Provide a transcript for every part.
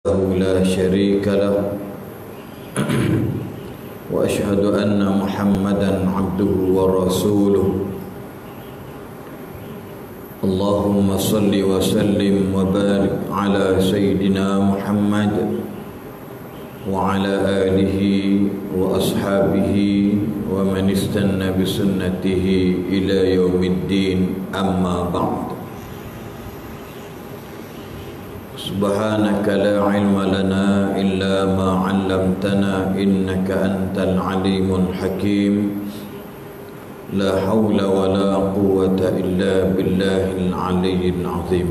لا شريك له وأشهد أن محمدا عبده ورسوله اللهم صل وسلم وبارك على سيدنا محمد وعلى آله وأصحابه ومن استنى بسنته إلى يوم الدين أما بعد سبحانك لا علم لنا إلا ما علمتنا إنك أنت العليم الحكيم لا حول ولا قوة إلا بالله العلي العظيم.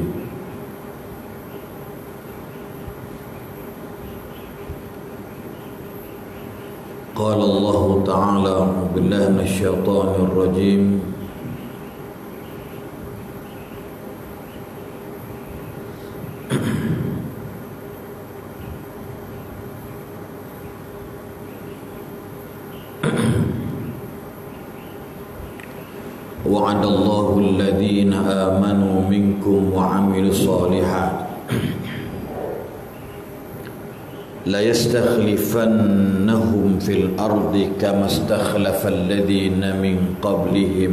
قال الله تعالى بالله من الشيطان الرجيم وعد الله الذين آمنوا منكم وعملوا الصالحات ليستخلفنهم في الأرض كما استخلف الذين من قبلهم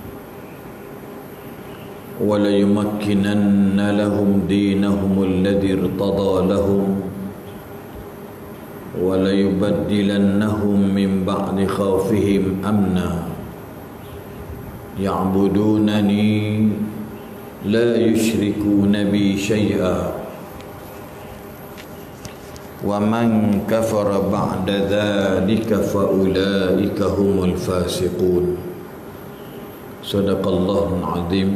وليمكنن لهم دينهم الذي ارتضى لهم وليبدلنهم من بعد خوفهم أمنا يعبدونني لا يشركون بي شيئا ومن كفر بعد ذلك فأولئك هم الفاسقون. صدق الله العظيم.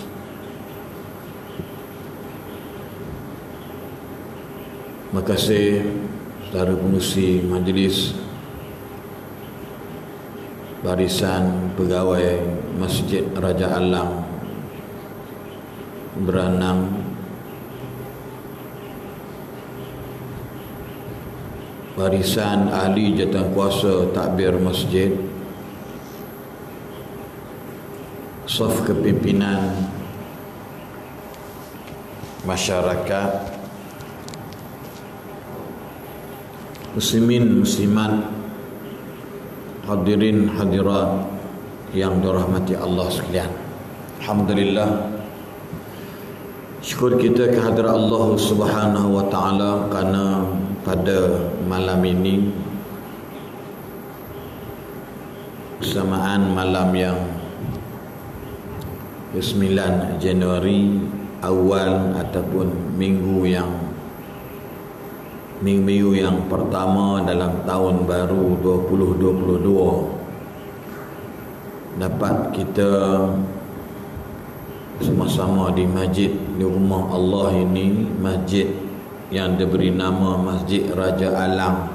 Makasih saudara pengurusi majlis barisan pegawai Masjid Raja Alang Beranang, barisan ahli jawatankuasa takbir masjid, saf kepimpinan masyarakat, muslimin muslimat, hadirin hadirat yang dirahmati Allah sekalian. Alhamdulillah, syukur kita kehadirat Allah Subhanahu wa taala kerana pada malam ini bersamaan malam yang 9 Januari awal ataupun minggu yang pertama dalam tahun baru 2022 dapat kita sama-sama di masjid di rumah Allah ini, masjid yang diberi nama Masjid Raja Alang.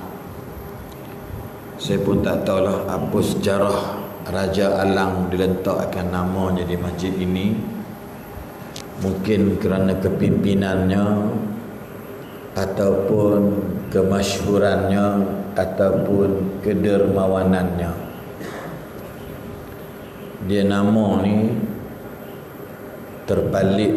Saya pun tak tahulah apa sejarah Raja Alang diletakkan namanya di masjid ini. Mungkin kerana kepimpinannya ataupun kemasyhurannya ataupun kedermawanannya. Dia nama ni terbalik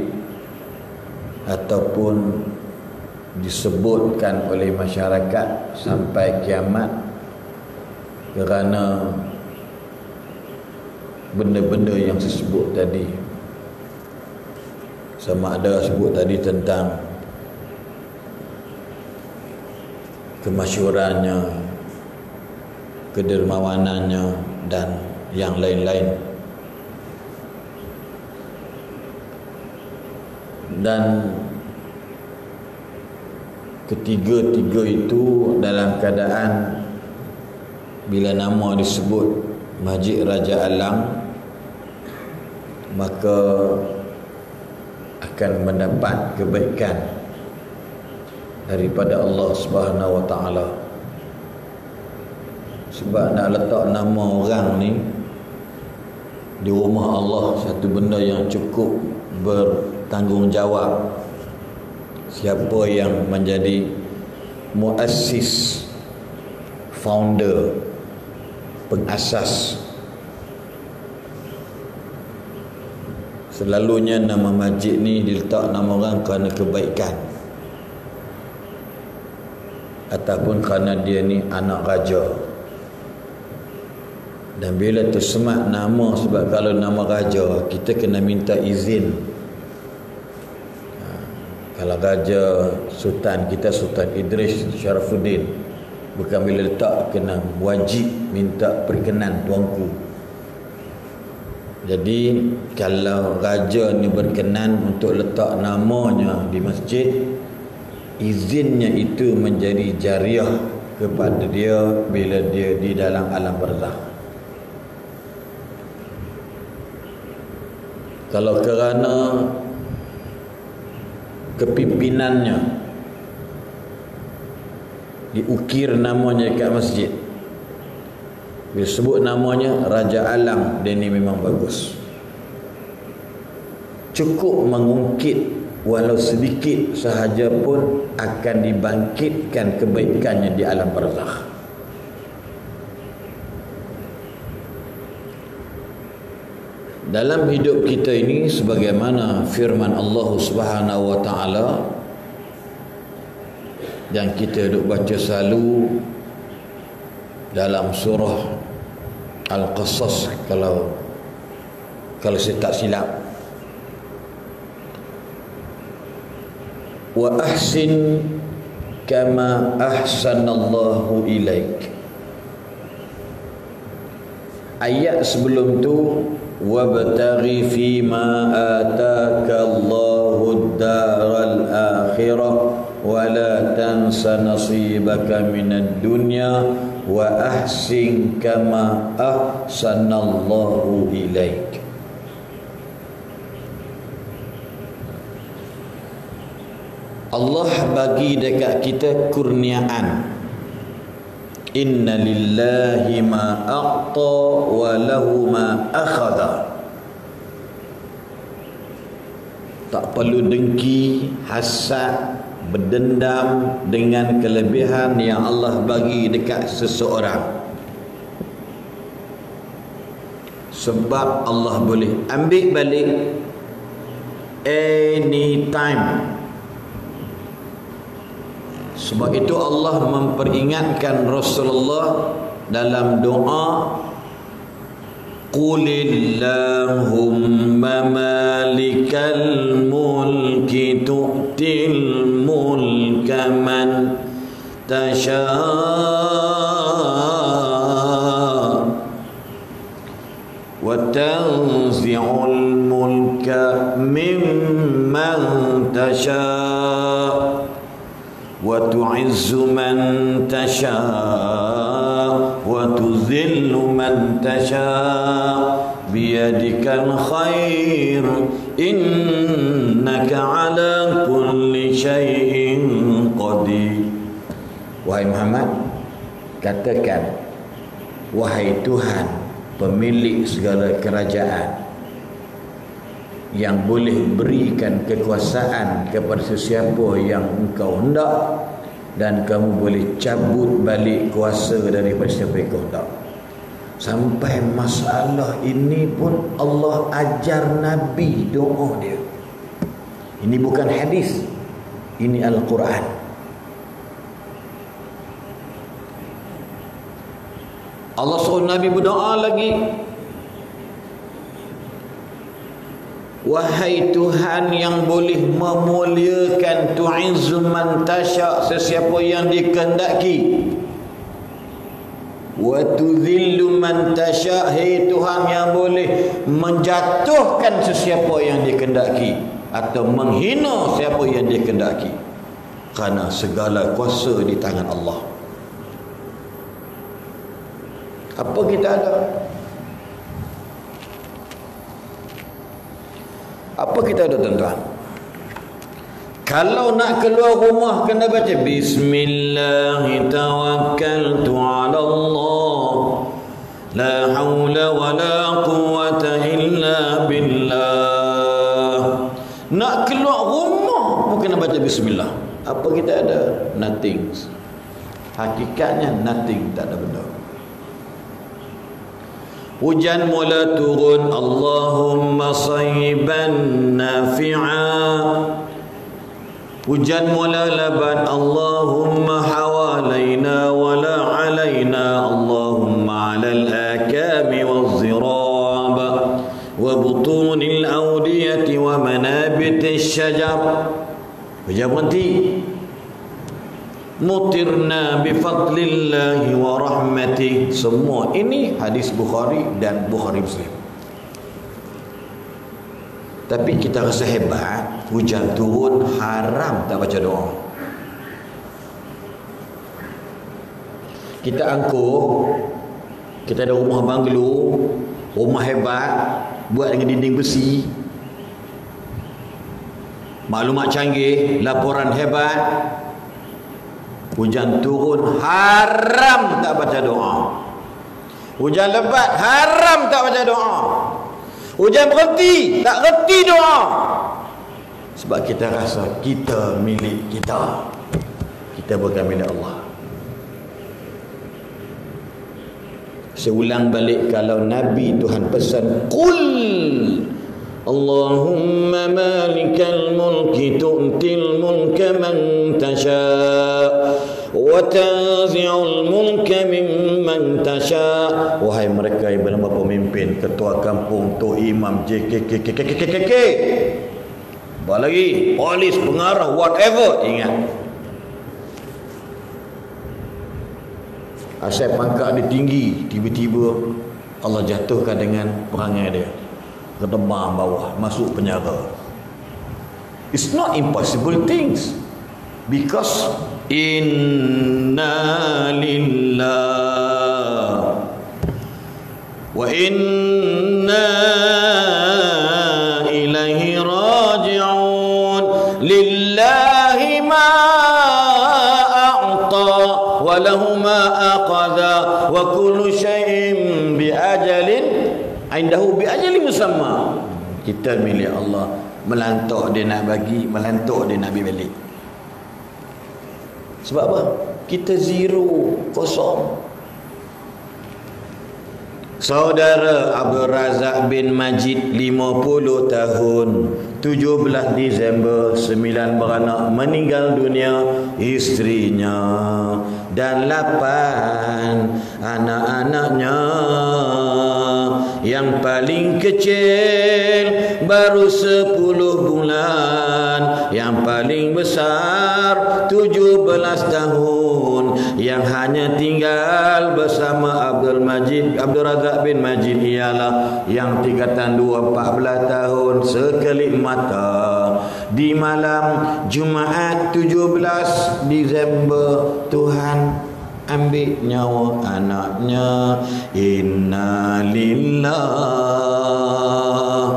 ataupun disebutkan oleh masyarakat sampai kiamat kerana benda-benda yang disebut tadi. Sama ada sebut tadi tentang kemasyhurannya, kedermawanannya dan yang lain-lain. Dan ketiga-tiga itu dalam keadaan bila nama disebut Masjid Raja Alang, maka akan mendapat kebaikan daripada Allah Subhanahu wa taala. Sebab nak letak nama orang ni di rumah Allah satu benda yang cukup bertanggungjawab. Siapa yang menjadi muassis, founder, pengasas, selalunya nama masjid ni diletak nama orang kerana kebaikan. ataupun kerana dia ni anak raja. Dan bila tersemat nama, sebab kalau nama raja kita kena minta izin. Kalau raja sultan kita, Sultan Idris Syarafuddin, bukan bila letak kena wajib minta perkenan tuanku. Jadi kalau raja ni berkenan untuk letak namanya di masjid, izinnya itu menjadi jariah kepada dia bila dia di dalam alam barzakh. Kalau kerana kepimpinannya diukir namanya dekat masjid, bila sebut namanya Raja Alang, dia ni memang bagus. Cukup mengungkit walau sedikit sahaja pun akan dibangkitkan kebaikannya di alam barzakh. Dalam hidup kita ini, sebagaimana firman Allah Subhanahu wa taala yang kita duk baca selalu dalam surah Al-Qasas, kalau saya tak silap, wa ahsin kama ahsanallahu ilaik. Ayat sebelum tu, wabtaghi fima ataka Allahu ad-daral akhirah wa la tansa nasibaka minad dunya wa ahsin kama ahsanallahu ilaik. Allah bagi dekat kita kurniaan. Inna lillahi ma a'ta wa lahu ma akhadha. Tak perlu dengki, hasad, berdendam dengan kelebihan yang Allah bagi dekat seseorang. Sebab Allah boleh ambil balik anytime. Sebab itu Allah memperingatkan Rasulullah dalam doa, Qulillahumma malikal mulki tu'til mulka man tasha' wa tanzi'ul mulka mimman tasha' wa tu'izzu man tasha' wa tuzillu man tasha' biyadikal khair innaka ala kulli syai'in qadir. Wahai Muhammad, katakan, wahai Tuhan pemilik segala kerajaan, yang boleh berikan kekuasaan kepada sesiapa yang engkau hendak, dan kamu boleh cabut balik kuasa daripada siapa yang engkau hendak. Sampai masalah ini pun Allah ajar Nabi doa dia. Ini bukan hadis, ini Al-Quran. Allah suruh Nabi berdoa lagi, wahai Tuhan yang boleh memuliakan, tu'izzu man tasya', sesiapa yang dikehendaki, wa tudhillu man tasya', hai Tuhan yang boleh menjatuhkan sesiapa yang dikehendaki atau menghina siapa yang dikehendaki, kerana segala kuasa di tangan Allah. Apa kita ada? Apa kita ada, tuan-tuan? Kalau nak keluar rumah kena baca Bismillah tawakkaltu ala Allah la haula wa la quwwata illa billah. Nak keluar rumah pun kena baca Bismillah. Apa kita ada? Nothing. Hakikatnya nothing, tak ada benda. Hujan mula turun, Allahumma sayyiban nafi'a. Hujan mula lebat, Allahumma hawala Hujan berhenti. Mutirna bifadlillahi wa rahmatih. Semua ini hadis Bukhari dan Bukhari Muslim. Tapi kita rasa hebat, hujan turun haram tak baca doa. Kita angkuh, kita ada rumah banglo, rumah hebat, buat dengan dinding besi, maklumat canggih, laporan hebat. Hujan turun haram tak baca doa. Hujan lebat haram tak baca doa. Hujan berhenti tak reti doa. Sebab kita rasa kita milik kita, kita bukan milik Allah. Saya ulang balik, kalau Nabi Tuhan pesan, Qul Allahumma malikal mulki tu'til mulka man tasha' wa tanzi'ul mulka mimman tasha'. Wahai mereka yang bernama pemimpin, ketua kampung, tok imam, JKK, apa lagi, polis, pengarah, whatever, ingat, asal pangkat dia tinggi, tiba-tiba Allah jatuhkan dengan perangai dia, kedemam bawah, masuk penjara. It's not impossible things, because inna lillah wa inna ilaihi raji'un. Lillahi ma a'ta wa lahu ma aqadha wa kullu syai'in bi ajalin indahu bi ajalin musamma. Kita milik Allah, melantok dia nak bagi, melantok dia nak ambil balik. Sebab apa? Kita zero, kosong. Saudara Abdul Razak bin Majid 50 tahun, 17 Disember 9 beranak, meninggal dunia istrinya dan 8 anak-anaknya. Yang paling kecil baru 10 bulan, yang paling besar 17 tahun. Yang hanya tinggal bersama Abdul Razak bin Majid ialah yang tingkatan 2 14 tahun. Sekelip mata di malam Jumaat 17 Disember Tuhan ambil nyawa anaknya. Inna lillah.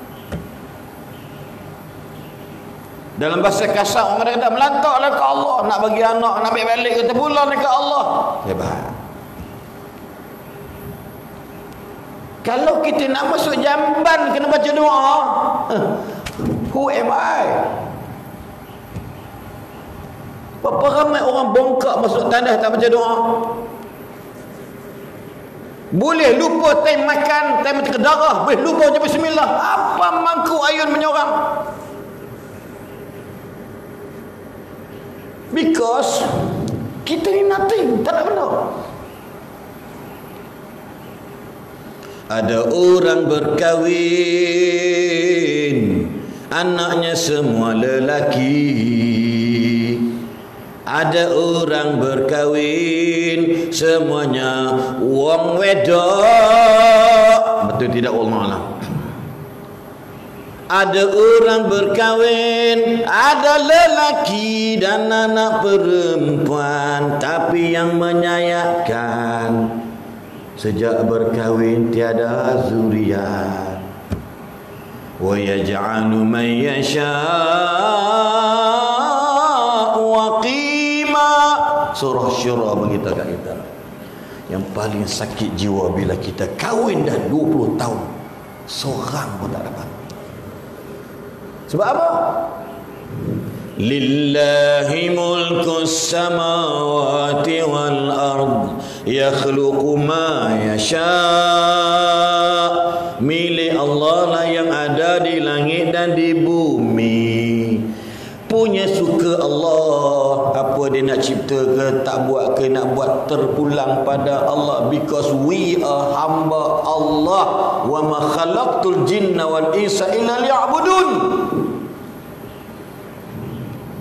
Dalam bahasa kasar orang kata melantaklah ke Allah, nak bagi anak, nak ambil balik, kata pulang ke Allah. Hebat. Kalau kita nak masuk jamban kena baca doa. Who am I? Berapa ramai orang bongkak masuk tandas tak baca doa? Boleh lupa time makan, time tekan darah, boleh lupa ucap bismillah. Apa mangku ayun menyorang? Because kita ni nothing, tak ada benda. Ada orang berkahwin, anaknya semua lelaki. Ada orang berkahwin, semuanya wong wedok. Betul tidak Allah? Ada orang berkahwin, ada lelaki dan anak perempuan, tapi yang menyayatkan, sejak berkahwin tiada zuriat. Wa yaj'alu man yasha'u waqima. Surah Syura beritahu kat kita, yang paling sakit jiwa bila kita kahwin dah 20 tahun, seorang pun tak dapat. Sebab apa? Lillahi mulkus samawati wal ard yakhluqu ma yasha'. Milik Allah lah yang ada di langit dan di bumi. Punya suka Allah, apa dia nak cipta ke tak buat ke, nak buat terpulang pada Allah, because we are hamba Allah. Wa ma khalaqtul jinna wal insa illa liya'budun.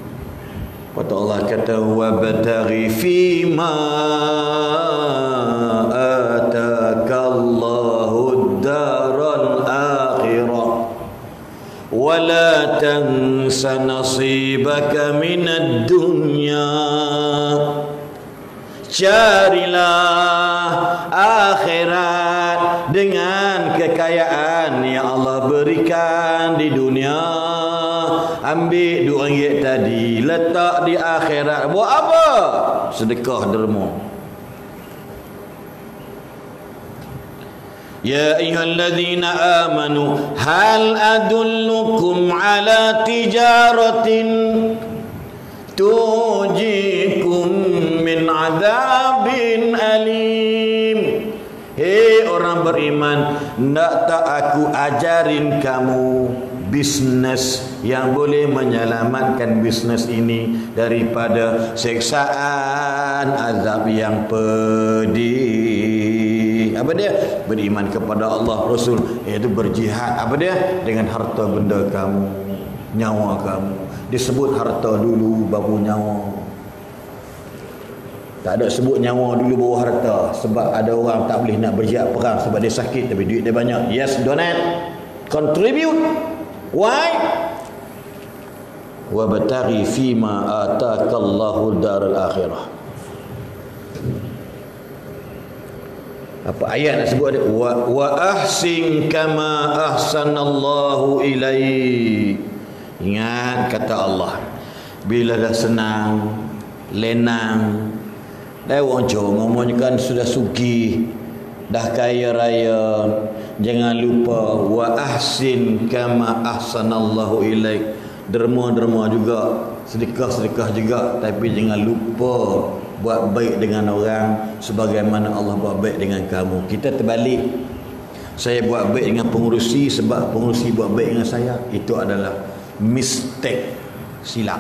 kata wabtaghi fima atakallahu daral akhirah wa la tansa nasibaka minad dunya. Carilah akhirat dengan kekayaan yang Allah berikan di dunia. Ambil RM2 tadi, letak di akhirat. Buat apa? Sedekah derma. Ya ayyuhalladzina amanu hal adullukum ala tijaratin tujikum min adabin alim. Hei orang beriman, nak tak aku ajarin kamu bisnes yang boleh menyelamatkan bisnes ini daripada siksaan azab yang pedih. Apa dia? Beriman kepada Allah Rasul, iaitu berjihad. Apa dia? Dengan harta benda kamu, nyawa kamu. Disebut harta dulu baru nyawa. Tak ada sebut nyawa dulu baru harta. Sebab ada orang tak boleh nak berjihad perang sebab dia sakit tapi duit dia banyak. Yes, donate, contribute. Why? Wabtaghi fima atakallahu daral akhirah. Apa ayat nak sebut dia? Wa ahsin kama ahsanallahu ilaik. Ingat kata Allah, bila dah senang, lenang, dah orang ngomong kan sudah sugih, dah kaya raya, jangan lupa wa ahsin kama ahsanallahu ilaik. Derma-derma juga, sedekah-sedekah juga, tapi jangan lupa buat baik dengan orang sebagaimana Allah buat baik dengan kamu. Kita terbalik. Saya buat baik dengan pengurusi sebab pengurusi buat baik dengan saya. Itu adalah mistake, silap.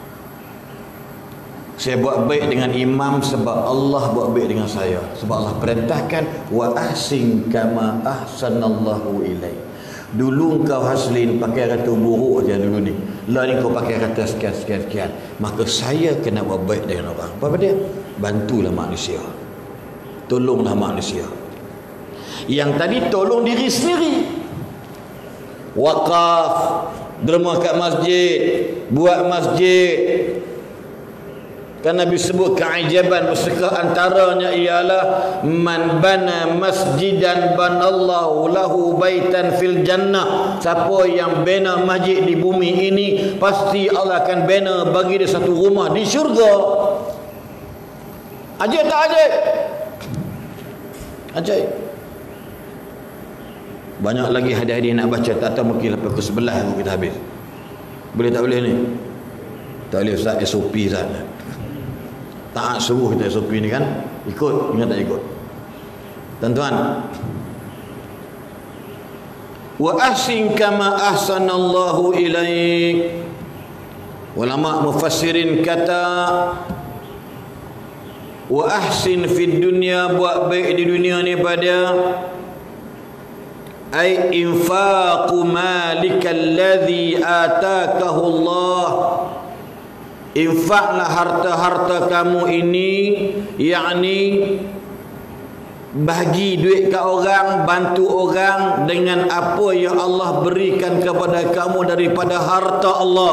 Saya buat baik dengan imam sebab Allah buat baik dengan saya. Sebab Allah perintahkan wa ahsin kama ahsanallahu ilaik. Dulu kau Haslin pakai kata buruk je dulu ni. Lah ni kau pakai kata sekian. Maka saya kena buat baik dengan orang. Apa dia? Bantulah manusia. Tolonglah manusia. Yang tadi tolong diri sendiri. Wakaf, derma kat masjid, buat masjid. Kan Nabi sebut keajaban bersedekah antaranya ialah man bana masjidan banallahu lahu baitan fil jannah. Siapa yang bina masjid di bumi ini, pasti Allah akan bina bagi dia satu rumah di syurga. Ajaib tak ajaib? Ajaib. Banyak lagi hadis-hadis nak baca, tak tahu mungkin lepas pukul 11 kita habis. Boleh tak boleh ni? Tak boleh Ustaz, SOP Ustaz. Taat suruh kita SOP ni kan, ikut, ingat tak ikut. Tuan-tuan, wa ahsin kama ahsanallahu ilaik. Ulama mufassirin kata wa ahsin fid dunya, buat baik di dunia ni pada ay infaqu malikal ladzi atakahu Allah. Infaklah harta-harta kamu ini, yakni bagi duit ke orang, bantu orang dengan apa yang Allah berikan kepada kamu daripada harta Allah.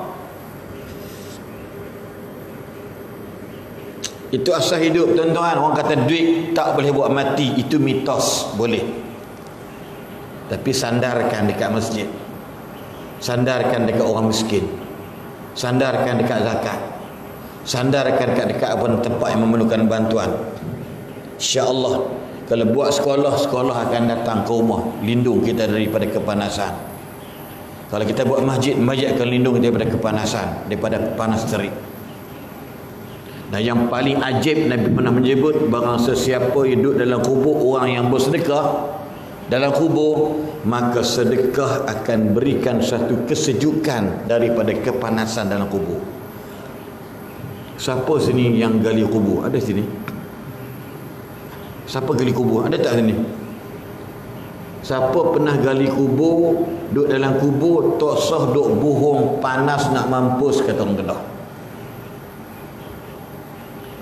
Itu asal hidup, tuan-tuan. Orang kata duit tak boleh buat mati, itu mitos. Boleh, tapi sandarkan dekat masjid, sandarkan dekat orang miskin, sandarkan dekat zakat, sandarkan dekat tempat yang memerlukan bantuan. InsyaAllah kalau buat sekolah, sekolah akan datang ke rumah, lindung kita daripada kepanasan. Kalau kita buat masjid, masjid akan lindung daripada kepanasan, daripada panas terik. Dan yang paling ajaib, Nabi pernah menyebut, barang sesiapa hidup dalam kubur orang yang bersedekah dalam kubur, maka sedekah akan berikan satu kesejukan daripada kepanasan dalam kubur. Siapa sini yang gali kubur? Ada sini? Siapa gali kubur? Ada tak sini? Siapa pernah gali kubur, duduk dalam kubur, tak sah duk bohong panas nak mampus, kata orang Kedah.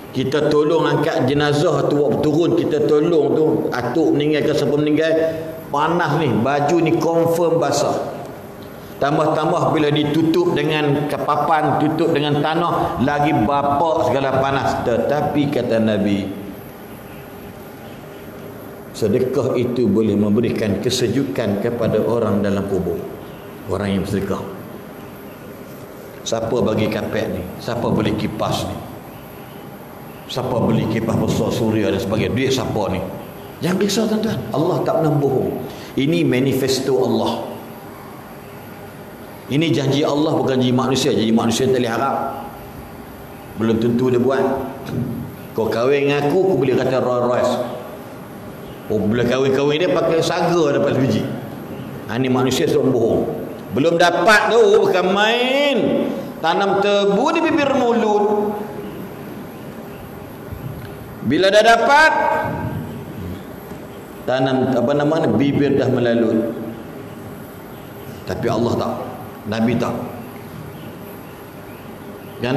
Kita tolong angkat jenazah tu, waktu turun kita tolong tu, atuk meninggal ke siapa meninggal, panas ni, baju ni confirm basah. Tambah-tambah bila ditutup dengan papan, tutup dengan tanah, lagi bapak segala panas. Tetapi kata Nabi, sedekah itu boleh memberikan kesejukan kepada orang dalam kubur. Orang yang bersedekah. Siapa bagi kapet ni? Siapa beli kipas ni? Siapa beli kipas besar suria dan sebagainya? Duit siapa ni? Jangan risau tuan-tuan. Allah tak pernah bohong. Ini manifesto Allah. Ini janji Allah, bukan janji manusia. Janji manusia tak boleh harap. Belum tentu dia buat. Kau kahwin dengan aku boleh kata Rolls Royce. Oh, bila kahwin-kahwin dia pakai saga dapat biji. Ini manusia suruh bohong. Belum dapat tu, bukan main. Tanam tebu di bibir mulut. Bila dah dapat, tanam bibir dah melalut. Tapi Allah tak, Nabi tak. Kan?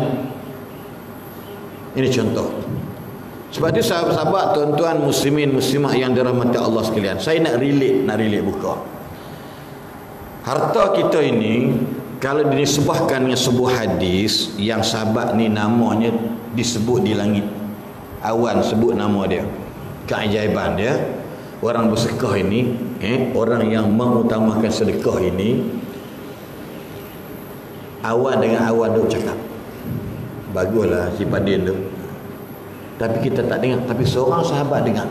Ini contoh. Sebab itu sahabat-sahabat, tuan-tuan muslimin muslimah yang dirahmati Allah sekalian, saya nak relate buka. Harta kita ini kalau dinisbahkan dengan sebuah hadis yang sahabat ni namanya disebut di langit. Awan sebut nama dia. Keajaiban dia. Orang bersedekah ini, orang yang mengutamakan sedekah ini, awan dengan awan duk cakap. Baguslah si Padin tu. Tapi kita tak dengar. Tapi seorang sahabat dengar.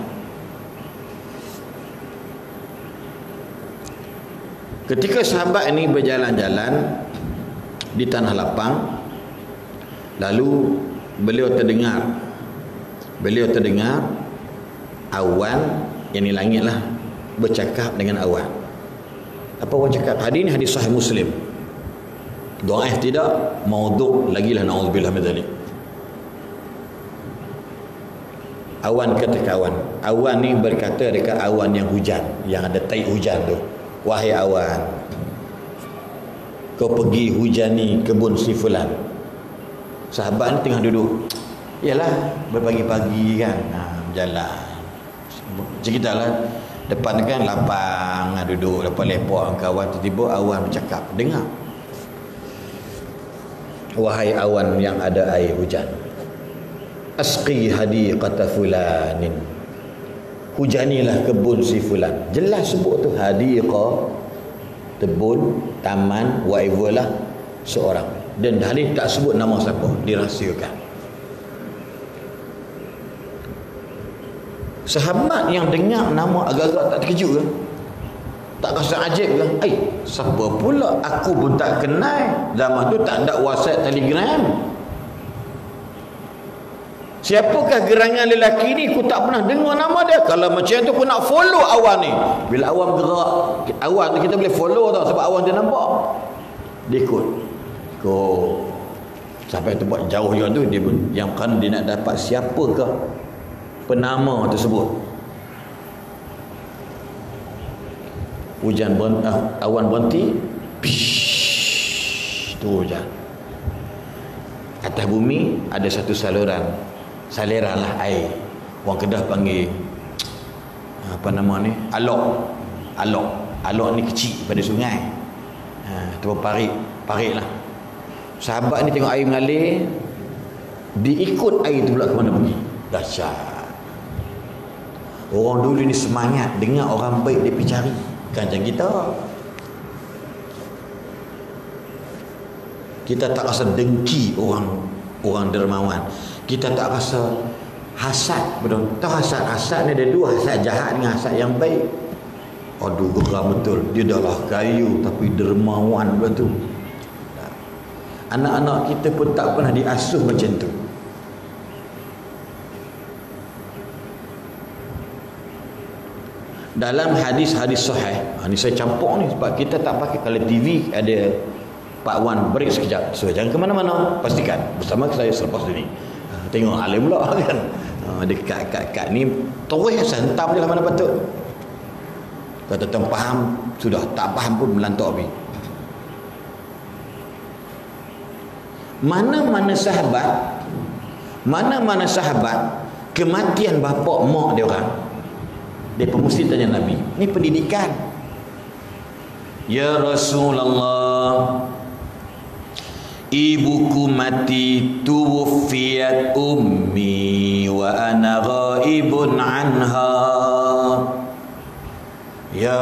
Ketika sahabat ini berjalan-jalan di tanah lapang, lalu beliau terdengar awan, yang ni langit lah, bercakap dengan awan. Apa awan cakap? Hadis ni hadis sahih Muslim. Dhaif tidak, maudhu' lagilah, na'udzubillah min dzalik. Awan kata ke awan. Awan ni berkata dekat awan yang hujan, yang ada taik hujan tu. Wahai awan, kau pergi hujani kebun si fulan. Sahabat ni tengah duduk. Yalah, berpagi-pagi kan, berjalan. Cerita lah, depan kan lapang, duduk lepas lepak kawan, tiba-tiba awan bercakap. Dengar. Wahai awan yang ada air hujan, asqi hadiqata fulanin, hujanilah kebun si fulan. Jelas sebut tu hadiqah, kebun, taman, whatever lah, seorang. Dan hadis tak sebut nama siapa, dirahsiakan. Sahabat yang dengar nama agak-agak tak terkejut ke? Tak rasa ajib ke? Siapa pula? Aku pun tak kenal. Zaman tu tak ada WhatsApp, Telegram. Siapakah gerangan lelaki ni? Aku tak pernah dengar nama dia. Kalau macam tu aku nak follow awan ni. Bila awan bergerak, awan tu kita boleh follow tau, sebab awan dia nampak. Dia ikut. Sampai tempat jauh yang tu, dia pun, yang kan dia nak dapat siapakah penama tersebut. Hujan awan berhenti, tu hujan. Atas bumi ada satu saliran lah air. Orang Kedah panggil apa nama ni? Alok ni kecil pada sungai. Tu parit lah. Sahabat ni tengok air mengalir, diikut air tu pula ke mana pergi. Dahsyat. Orang dulu ni semangat dengar orang baik dia pergi cari. Kan macam kita. Kita tak rasa dengki orang dermawan. Kita tak rasa hasad. Betul. Tahu hasad ni ada dua, hasad jahat dengan hasad yang baik. Aduh, geram betul. Dia dah lah kayu tapi dermawan betul. Anak-anak kita pun tak pernah diasuh macam tu. Dalam hadis-hadis sahih, ni saya campur ni sebab kita tak pakai. Kalau TV ada Pak Wan break sekejap, so jangan ke mana-mana, pastikan bersama saya selepas ini. Tengok alim pula kan. Dekat ni terus hentam je lah mana patut. Kalau tuan faham, sudah. Tak faham pun melantak habis. Mana-mana sahabat Mana-mana sahabat kematian bapak mak dia orang, dia mesti tanya Nabi. Ni pendidikan. Ya Rasulullah, ibuku mati, tuwfiyat ummi wa ana ghaibun anha. Ya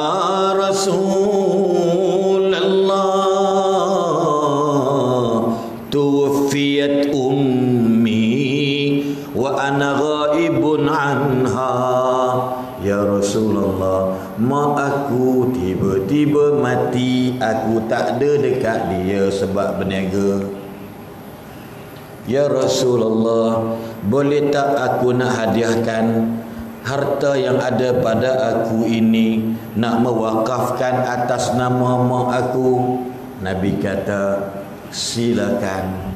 Rasulullah, tuwfiyat ummi wa ana ghaibun anha. Ya Rasulullah, mak aku tiba-tiba mati, aku tak ada dekat dia sebab berniaga. Ya Rasulullah, boleh tak aku nak hadiahkan harta yang ada pada aku ini, nak mewakafkan atas nama mak aku? Nabi kata, silakan.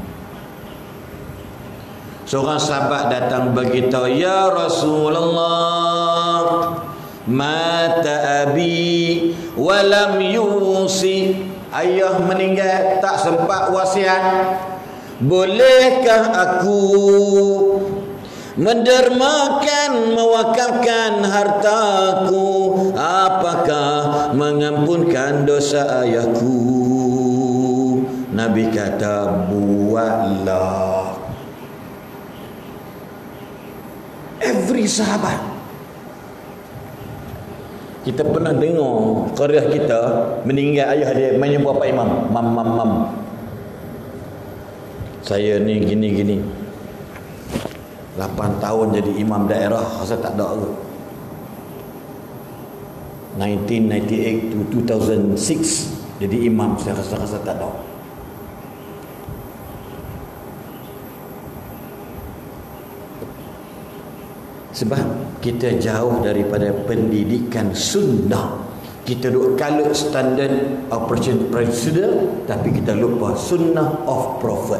Seorang sahabat datang beritahu, ya Rasulullah, mata abi walam yusi, ayah meninggal tak sempat wasiat. Bolehkah aku mendermakan, mewakafkan hartaku? Apakah mengampunkan dosa ayahku? Nabi kata, buatlah. Every sahabat. Kita pernah dengar qariyah kita meninggal ayah dia menyebut apa imam, mam. Saya ni gini 8 tahun jadi imam daerah, rasa tak ada ke. 1998 to 2006 jadi imam, saya rasa tak ada. Sebab kita jauh daripada pendidikan sunnah. Kita duk kalut standard operation procedure, tapi kita lupa sunnah of prophet.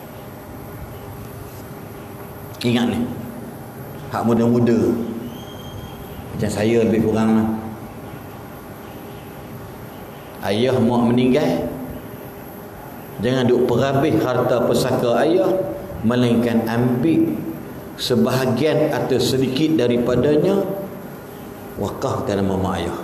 Ingat ni, hak muda-muda macam saya lebih kurang lah. Ayah mak meninggal, jangan duk perhabis harta pusaka ayah, melainkan ambil sebahagian atau sedikit daripadanya wakaf ke nama mak ayah.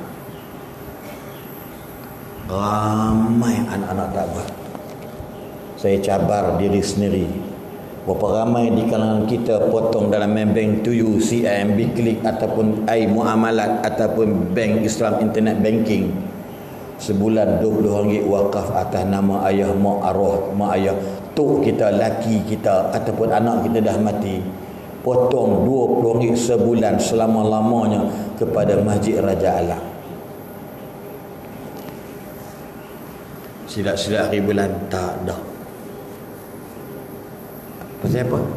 Ramai anak-anak tak buat. Saya cabar diri sendiri, berapa ramai di kalangan kita potong dalam bank tuju CIMB Klik ataupun Muamalat ataupun bank Islam internet banking, sebulan RM20 wakaf atas nama ayah mak arwah mak ayah tok kita, laki kita ataupun anak kita dah mati. Potong RM20 sebulan selama-lamanya kepada Masjid Raja Alam. Silap-silap hari bulan tak dah. Pasal apa?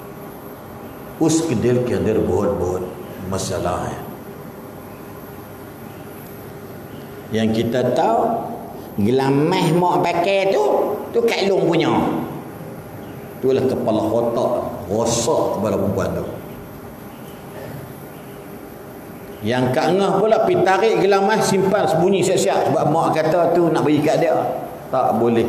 Kedil buat masalah. Yang kita tahu gelang meh mak pakai tu Kak Long punya. Itulah kepala otak rosak kepala perempuan tu. Yang Kak Ngah pula pergi tarik gelang meh, simpan sembunyi siap-siap sebab mak kata tu nak bagi kat dia. Tak boleh.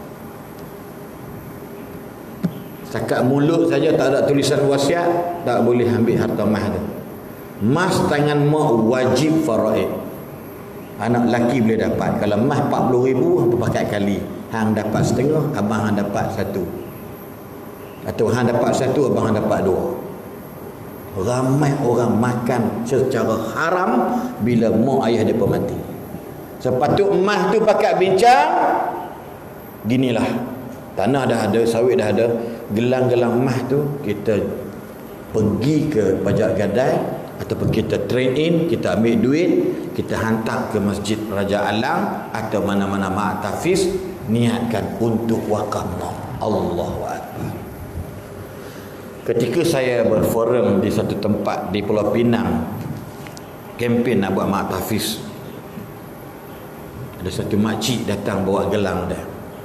Setakat mulut saja tak ada tulisan wasiat, tak boleh ambil harta mah tu. Mas tangan mak wajib faraid. Anak lelaki boleh dapat. Kalau mah 40,000 berpakat kali. Hang dapat setengah, abang hang dapat satu. Atau hang dapat satu, abang hang dapat dua. Ramai orang makan secara haram bila mak ayah dia mati. Sepatut mah tu pakat bincang. Ginilah, tanah dah ada, sawit dah ada, gelang-gelang mah tu kita pergi ke pajak gadai ataupun kita trade in, kita ambil duit, kita hantar ke Masjid Raja Alang atau mana-mana mak tafiz, niatkan untuk wakaf mak. Allahu Akbar. Ketika saya berforum di satu tempat di Pulau Pinang, kempen nak buat mak tafiz, ada satu makcik datang bawa gelang dia.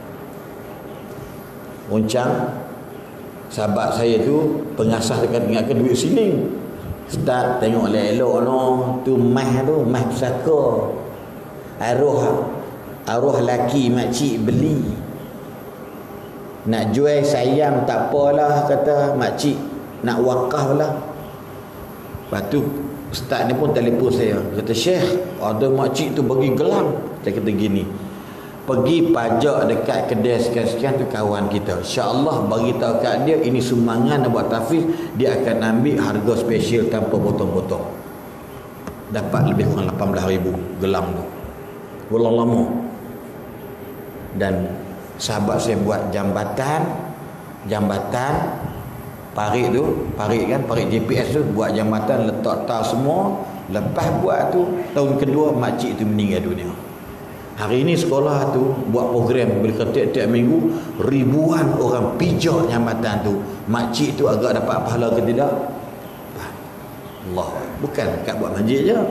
Uncang sahabat saya tu pengasah dekat ingatkan duit siling. Start tengok elok no, tu mah pusaka. Arwah laki makcik beli. Nak jual sayang tak apalah, kata makcik, nak wakaf lah. Lepas tu ustaz ni pun telefon saya, kata, Syekh, ada makcik tu bagi gelang. Saya kata gini, pergi pajak dekat kedai sekian-sekian tu kawan kita, insya-Allah bagi tahu kat dia ini sumbangan nak buat tahfiz, dia akan ambil harga special tanpa potong-potong. Dapat lebih kurang 18,000 gelang tu. Ulang lama. Dan sahabat saya buat jambatan parit tu, parit GPS tu, buat jambatan, letak tar semua. Lepas buat tu, tahun kedua makcik tu meninggal dunia. Hari ini sekolah tu buat program, bila tiap-tiap minggu ribuan orang pijak jambatan tu. Makcik tu agak dapat pahala ke tidak? Allah, bukan kat buat masjid je.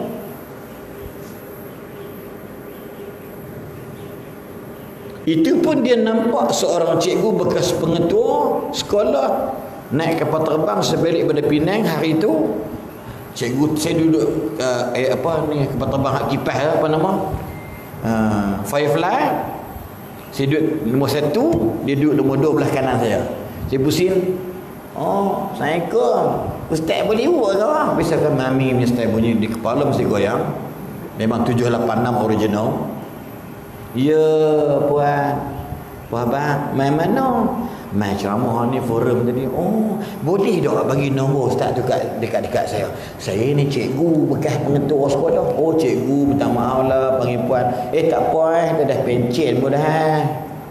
Itu pun dia nampak seorang cikgu bekas pengetua sekolah naik kapal terbang sebalik pada Penang hari itu. Cikgu, saya duduk kapal terbang hak kipas, apa nama? Firefly. Saya duduk nombor 1, dia duduk nombor 2 belah kanan saya. Saya pusing. Oh, Assalamualaikum. Ustaz boleh buat ke? Biasakan mami punya style bunyi di kepala mesti goyang. Memang 786 original. Ya puan abang, main mana? Main ceramah ni, forum tadi. Oh, boleh tak bagi nombor ustaz tu dekat saya. Saya ni cikgu bekas pengetua sekolah. Oh cikgu, minta maaf lah panggil puan. Tak apa, dah pencen pun dah.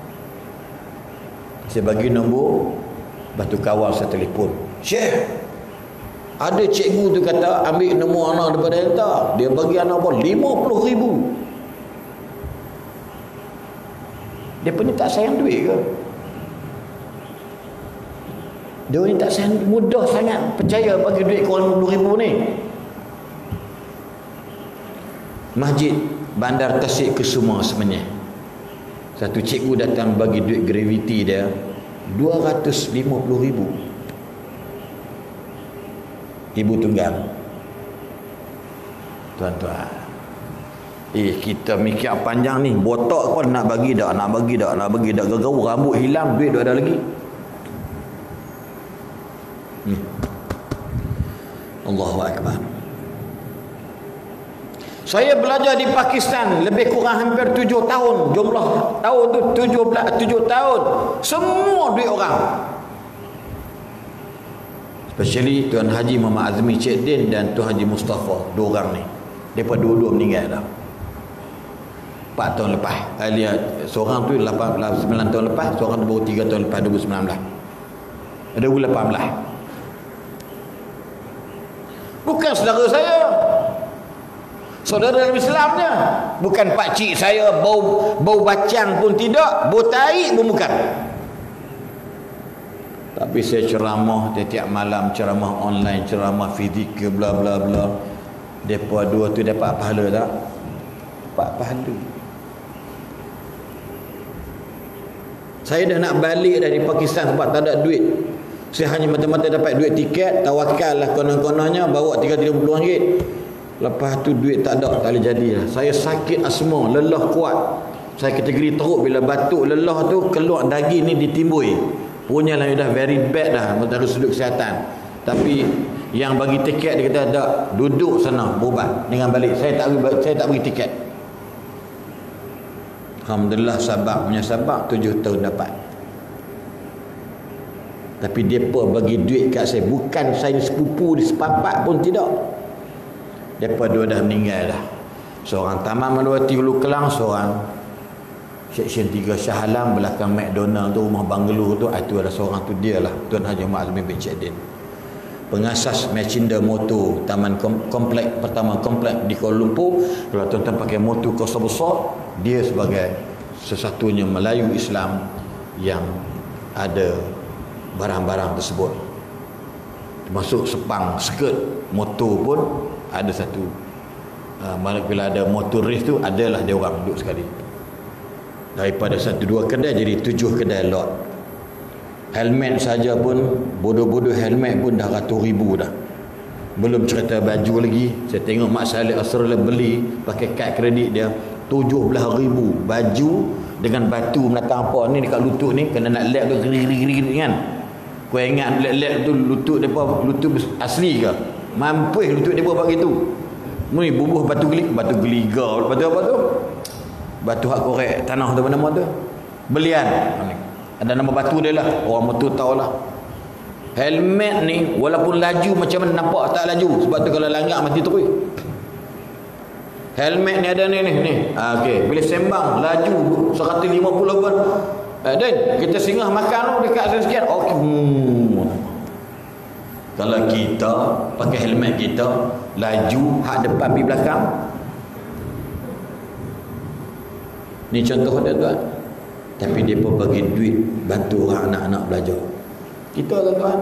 Saya bagi nombor. Lepas tu kawal saya telefon, Syekh, ada cikgu tu kata ambil nombor anak daripada entah. Dia bagi anak pun 50,000. Dia pun ni tak sayang duit ke? Dia ni tak sayang, mudah sangat percaya bagi duit korang 50,000 ni. Masjid Bandar Tasik Kusuma sebenarnya, satu cikgu datang bagi duit graviti dia 250,000. Ibu tunggang. Tuan-tuan, kita mikir panjang ni, botak pun nak bagi dak, gagal rambut hilang, duit dah ada lagi. Allahu Akbar. Saya belajar di Pakistan lebih kurang hampir 7 tahun. Jumlah tahun tu 7 tahun. Semua duit orang. Especially Tuan Haji Muhammad Azmi Cik Din dan Tuan Haji Mustafa. 2 orang ni. Mereka dua-dua meninggal dah. 4 tahun lepas. Seorang tu 9 tahun lepas, seorang tu baru 3 tahun lepas, 2019. 2018. Bukan saudara saya, saudara dalam Islamnya. Bukan pakcik saya, bau bacang pun tidak, bau tahi pun bukan. Tapi saya ceramah tiap malam, ceramah online, ceramah fizikal, bla bla bla. Depa dua tu dapat pahala tak? Dapat pahala. Saya dah nak balik dari Pakistan sebab tak ada duit. Saya hanya mata-mata dapat duit tiket, tawakal lah konon-kononnya, bawa RM30. Lepas tu duit tak ada, tak boleh jadilah. Saya sakit asma, lelah kuat. Saya kategori teruk, bila batuk lelah tu keluar daging ni ditimbui. Punya lah dah very bad dah dari sudut kesihatan. Tapi yang bagi tiket dia kata tak, duduk sana berubat dengan balik. Saya tak bagi tiket. Alhamdulillah sabak punya sabak 7 tahun dapat. Tapi depa bagi duit kat saya, bukan saya sepupu di sepapak pun tidak. Depa dua dah meninggal dah. Seorang Taman Melawati Hulu Kelang, seorang Seksyen 3 Shah Alam belakang McDonald tu, rumah banglo tu, itu ada seorang tu, dia lah Tuan Haji Muhammad Azmi bin Cik Din, pengasas Macinda Motor Taman komplek pertama komplek di Kuala Lumpur. Kalau tuan-tuan pakai motor kos besar, dia sebagai sesatunya Melayu Islam yang ada barang-barang tersebut, termasuk sepang skirt motor pun ada satu. Bila ada motor race tu, adalah dia orang duduk sekali. Daripada 1-2 kedai jadi 7 kedai lot. Helmet saja pun, bodoh-bodoh helmet pun dah ratus ribu dah. Belum cerita baju lagi. Saya tengok Mak Saleh Asrul beli pakai kad kredit dia 17,000 baju dengan batu menatang apa ni dekat lutut ni, kena nak lap tu geri-geri kan. Kau ingat lap tu lutut depa lutut asli ke? Mampus lutut depa buat gitu. Ni bubuh batu geliga, batu apa tu? Batu hak korek tanah tu, apa nama tu? Belian. Ada nama batu dia lah, orang motor tahulah. Helmet ni walaupun laju macam mana nampak tak laju, sebab tu kalau langgar mati terus. Helmet ni ada ni. Okey, bila sembang laju 150 pun. Dan kita singgah makan tu dekat sekian. Okey. Kalau kita pakai helmet kita laju hak depan pergi belakang. Ni contoh dia tuan. Tapi dia pun bagi duit bantu orang anak-anak belajar. Kita tuan-tuan,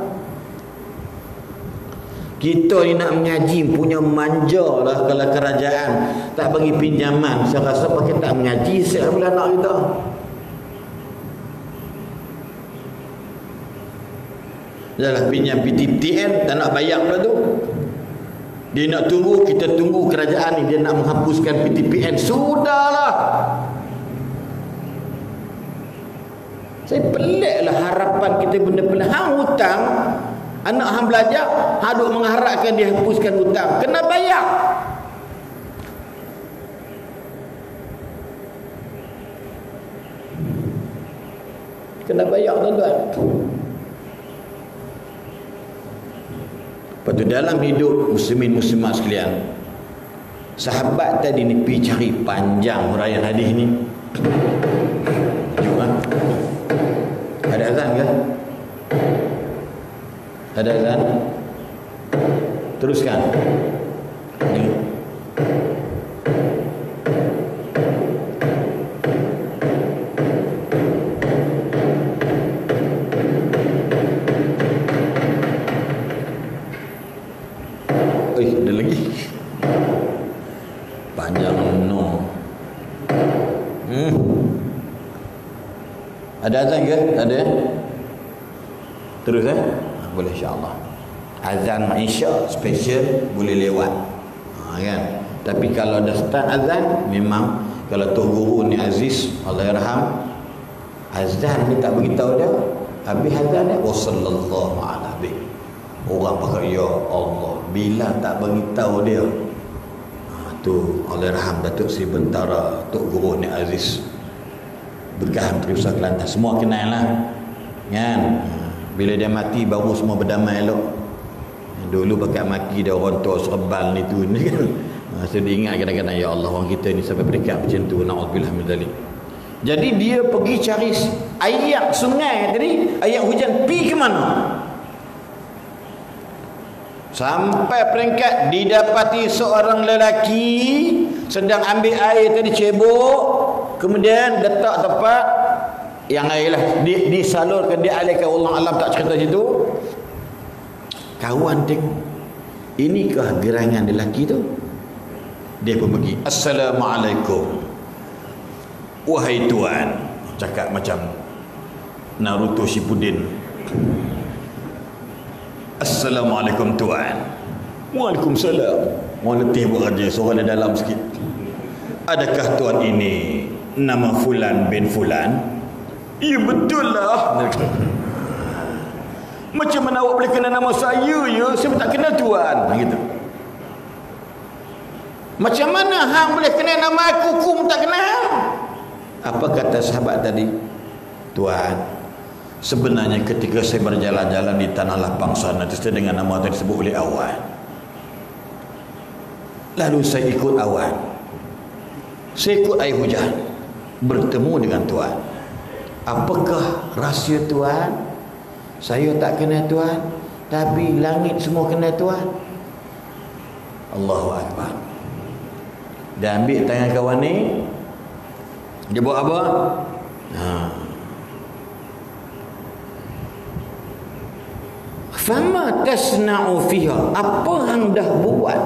kita ni nak mengaji punya manja lah. Kalau kerajaan tak bagi pinjaman, saya rasa pakai tak mengaji siapa pula anak kita. Dah pinjam PTPN tak nak bayar pula tu. Dia nak tunggu, kita tunggu kerajaan ni dia nak menghapuskan PTPN. Sudahlah. Saya peliklah harapan kita benda-benda hang hutang, anak hang belajar, hang duk mengharapkan dia hapuskan hutang, kena bayar. Kena bayar tuan-tuan. Lepas tu dalam hidup muslimin muslimat sekalian, sahabat tadi ni pergi cari panjang huraian hadis ni. Jom lah. Ada azan ke? Ada azan? Teruskan. Ada lagi. Panjang no. Ada azan ke? Ada. Terus boleh insya-Allah. Azan Isya special boleh lewat. Kan? Tapi kalau dah start azan, memang kalau Tok Guru ni Aziz, Allah yarham, azan ni tak beritahu dia. Habis azan dia sallallahu alaihi. Orang pakai ya Allah, bila tak beritahu dia. Tu Allah yarham Datuk Seri Bentara Tok Guru ni Aziz. Berkah Peribahasa Kelantan, semua kenal lah kan. Bila dia mati baru semua berdamai elok. Dulu pakai maki dia orang tua serbal ni tu ni kan. So dia ingat kadang-kadang ya Allah orang kita ni sampai peringkat macam tu, naudzubillah min dzalik. Jadi dia pergi cari ayat sungai tadi, ayat hujan, pergi ke mana? Sampai peringkat didapati seorang lelaki sedang ambil air tadi cebok, kemudian letak tempat yang air lah disalurkan, dialihkan. Allah alam tak cerita situ. Kawan tengok, inikah gerangan lelaki tu? Dia pun pergi, Assalamualaikum wahai tuan. Cakap macam Naruto Shippuden. Assalamualaikum tuan. Waalaikumsalam. Orang letih buat kerja, suara dia dalam sikit. Adakah tuan ini nama Fulan bin Fulan? Ya betul lah. Macam mana awak boleh kenal nama saya ya? Saya tak kenal tuan. Gitu. Macam mana hang boleh kenal nama aku? Kum tak kenal. Apa kata sahabat tadi? Tuan, sebenarnya ketika saya berjalan-jalan di tanah lapang sana, sesuai dengan nama yang disebut oleh awan, lalu saya ikut awan, saya ikut air hujan, bertemu dengan tuan. Apakah rahsia tuan? Saya tak kenal tuan, tapi langit semua kenal tuan. Allahu Akbar. Dia ambil tangan kawan ni, dia buat apa? Fama tasna'u fiha, apa hang dah buat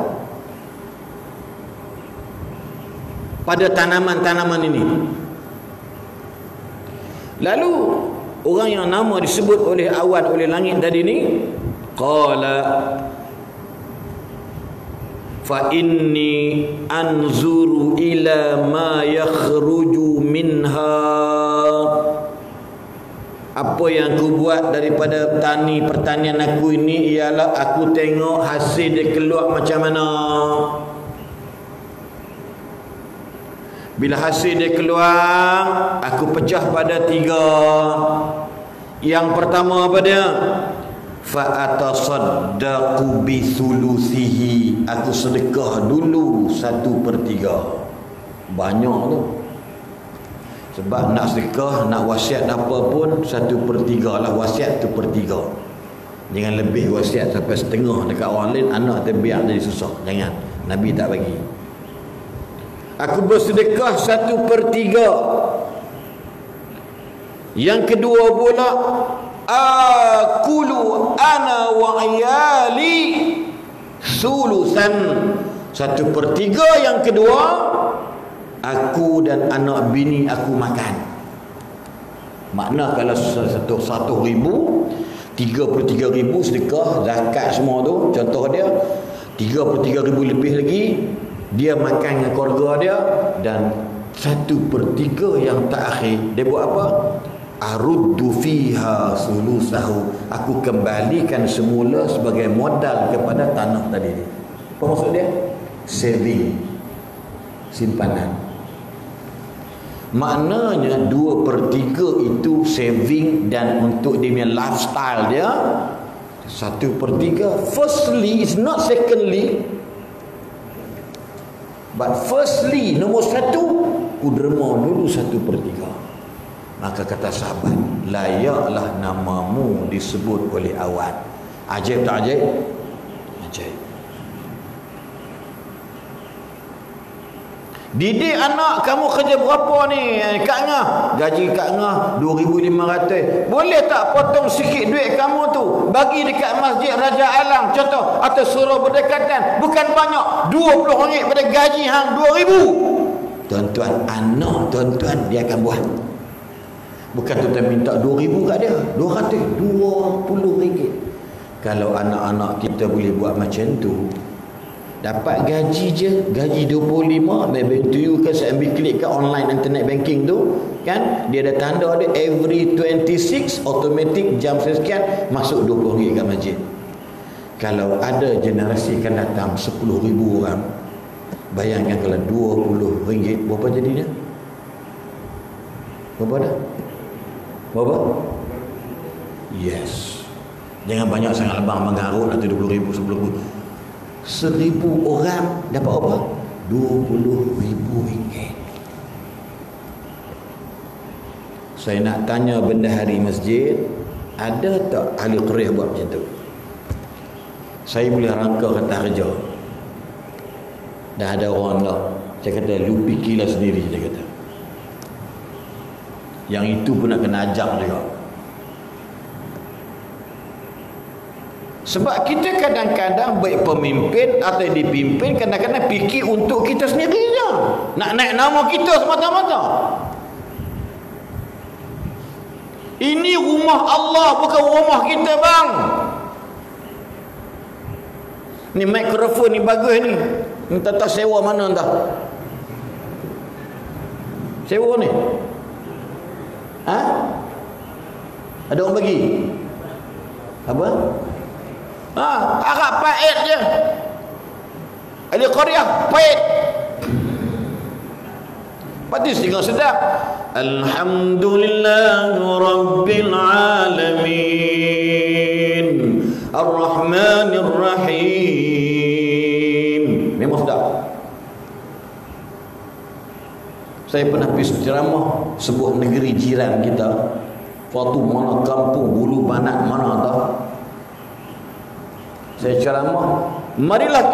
pada tanaman-tanaman ini? Lalu orang yang nama disebut oleh awan, oleh langit tadi ni, qala fa inni anzuru ila ma yakhruju minha. Apa yang aku buat daripada pertanian aku ini ialah aku tengok hasil dia keluar macam mana. Bila hasil dia keluar, aku pecah pada 3. Yang pertama apa dia? Fa atasaddaqu bi thuluthihi. Aku sedekah dulu 1/3. Banyak tu. Sebab nak sedekah, nak wasiat apa pun 1/3 lah. Wasiat tu 1/3. Jangan lebih wasiat sampai setengah dekat orang lain, anak terbiar jadi susah. Jangan. Nabi tak bagi. Aku bersedekah 1/3. Yang kedua pula, akulu ana wa ayali sulusan. 1/3 yang kedua, aku dan anak bini aku makan. Makna kalau 100,000, 33,000 sedekah, zakat semua tu, contoh dia 33,000 lebih lagi dia makan dengan keluarga dia. Dan 1/3 yang terakhir dia buat apa? Aruddu fiha sulusahu. Aku kembalikan semula sebagai modal kepada tanah tadi. Apa maksud dia? Saving, simpanan. Maknanya 2/3 itu saving dan untuk dia punya lifestyle dia. 1/3 firstly is not secondly, but firstly, nombor 1 ku derma dulu 1/3. Maka kata sahabat, layaklah namamu disebut oleh awan. Ajaib tak ajaib? Ajaib. Didik anak kamu kerja berapa ni Kak Ngah? Gaji Kak Ngah 2,500. Boleh tak potong sikit duit kamu tu bagi dekat Masjid Raja Alang contoh, atau suruh berdekatan, bukan banyak, RM20 pada gaji hang 2,000. Tuan-tuan, anak tuan-tuan dia akan buat. Bukan tuan-tuan minta 2,000 kat dia, 200, RM20. Kalau anak-anak kita boleh buat macam tu, dapat gaji je, gaji 25, maybe to you kan, saya ambil klik ke online internet banking tu kan, dia ada tanda ada every 26 automatic jam sekian masuk RM20 kat masjid. Kalau ada generasi akan datang 10,000 orang, bayangkan kalau RM20 berapa jadinya? Berapa dah? Berapa? Yes. Jangan banyak sangat abang mengarut nanti 20,000, 10,000. 1,000 orang dapat apa? RM20,000. Saya nak tanya bendahari masjid, ada tak ahli qaryah buat macam tu? Saya boleh rangka kata kerja. Dah ada orang lah. Saya kata, lu fikirlah sendiri, dia kata. Yang itu pun nak kena ajak juga. Sebab kita kadang-kadang baik pemimpin atau dipimpin, kadang-kadang fikir untuk kita sendiri je. Nak naik nama kita semata-mata. Ini rumah Allah, bukan rumah kita bang. Ni mikrofon ni bagus ni. Entah tak sewa mana entah. Sewa ni? Ha? Ada orang bagi? Apa? Harap paid je. Ahli qaryah paid. Pati setengah sedap. Alhamdulillah Rabbil Alamin Ar-Rahmanir Rahim. Memang sedap. Saya pernah pergi ceramah sebuah negeri jiran kita. Waktu mana kampung Bulu Banat mana tak? Saya ceramah, marilah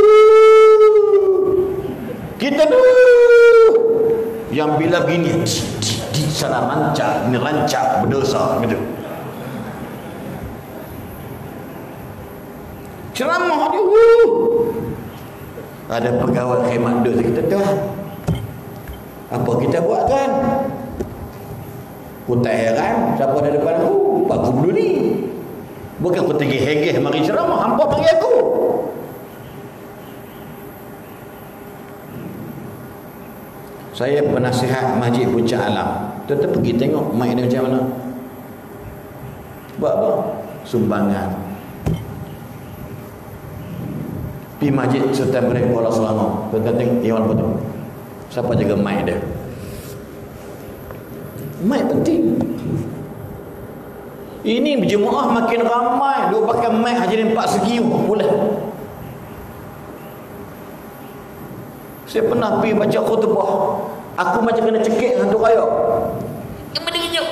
kita yang bila gini di sana rancak, ini rancak berdosa gitu. Ceramah dia, ada pegawai khidmat dosa kita tuan. Apa kita buat kan? Aku tak heran siapa ada depan aku, aku dulu ni. Bukan aku pergi hegeh mari ceramah, hampa panggil aku. Saya penasihat Masjid Puncak Alam. Tetap pergi tengok mic dia macam mana. Buat apa? Sumbangan. Pergi Masjid Sultan Ibrahim Kuala Selangor. Tuan-tuan tengok Iwan betul. Siapa jaga mic dia? Mic penting. Ini berjemaah makin ramai. Dia pakai mic Haji 4 segi boleh. Saya pernah pergi baca khutbah. Aku macam kena cekik hantu kayak. Mana kejap?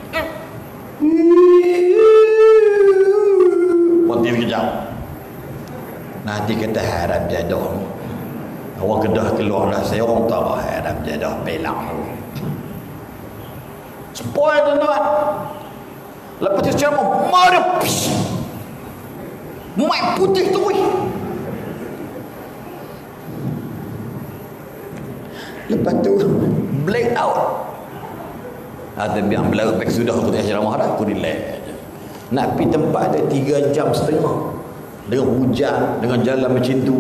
Berhenti sekejap. Nanti kata haram jadah. Awak kedah keluar lah. Saya orang tahu haram jadah pelang. Spoil tuan-tuan. Lepas tu ceramah, mari mic putih tu weh. Lepas tu black out. Ada biang black out sudah aku tengah ceramah dah, aku relax. Nak pergi tempat ada 3 jam setengah. Dengan hujan, dengan jalan macam tu.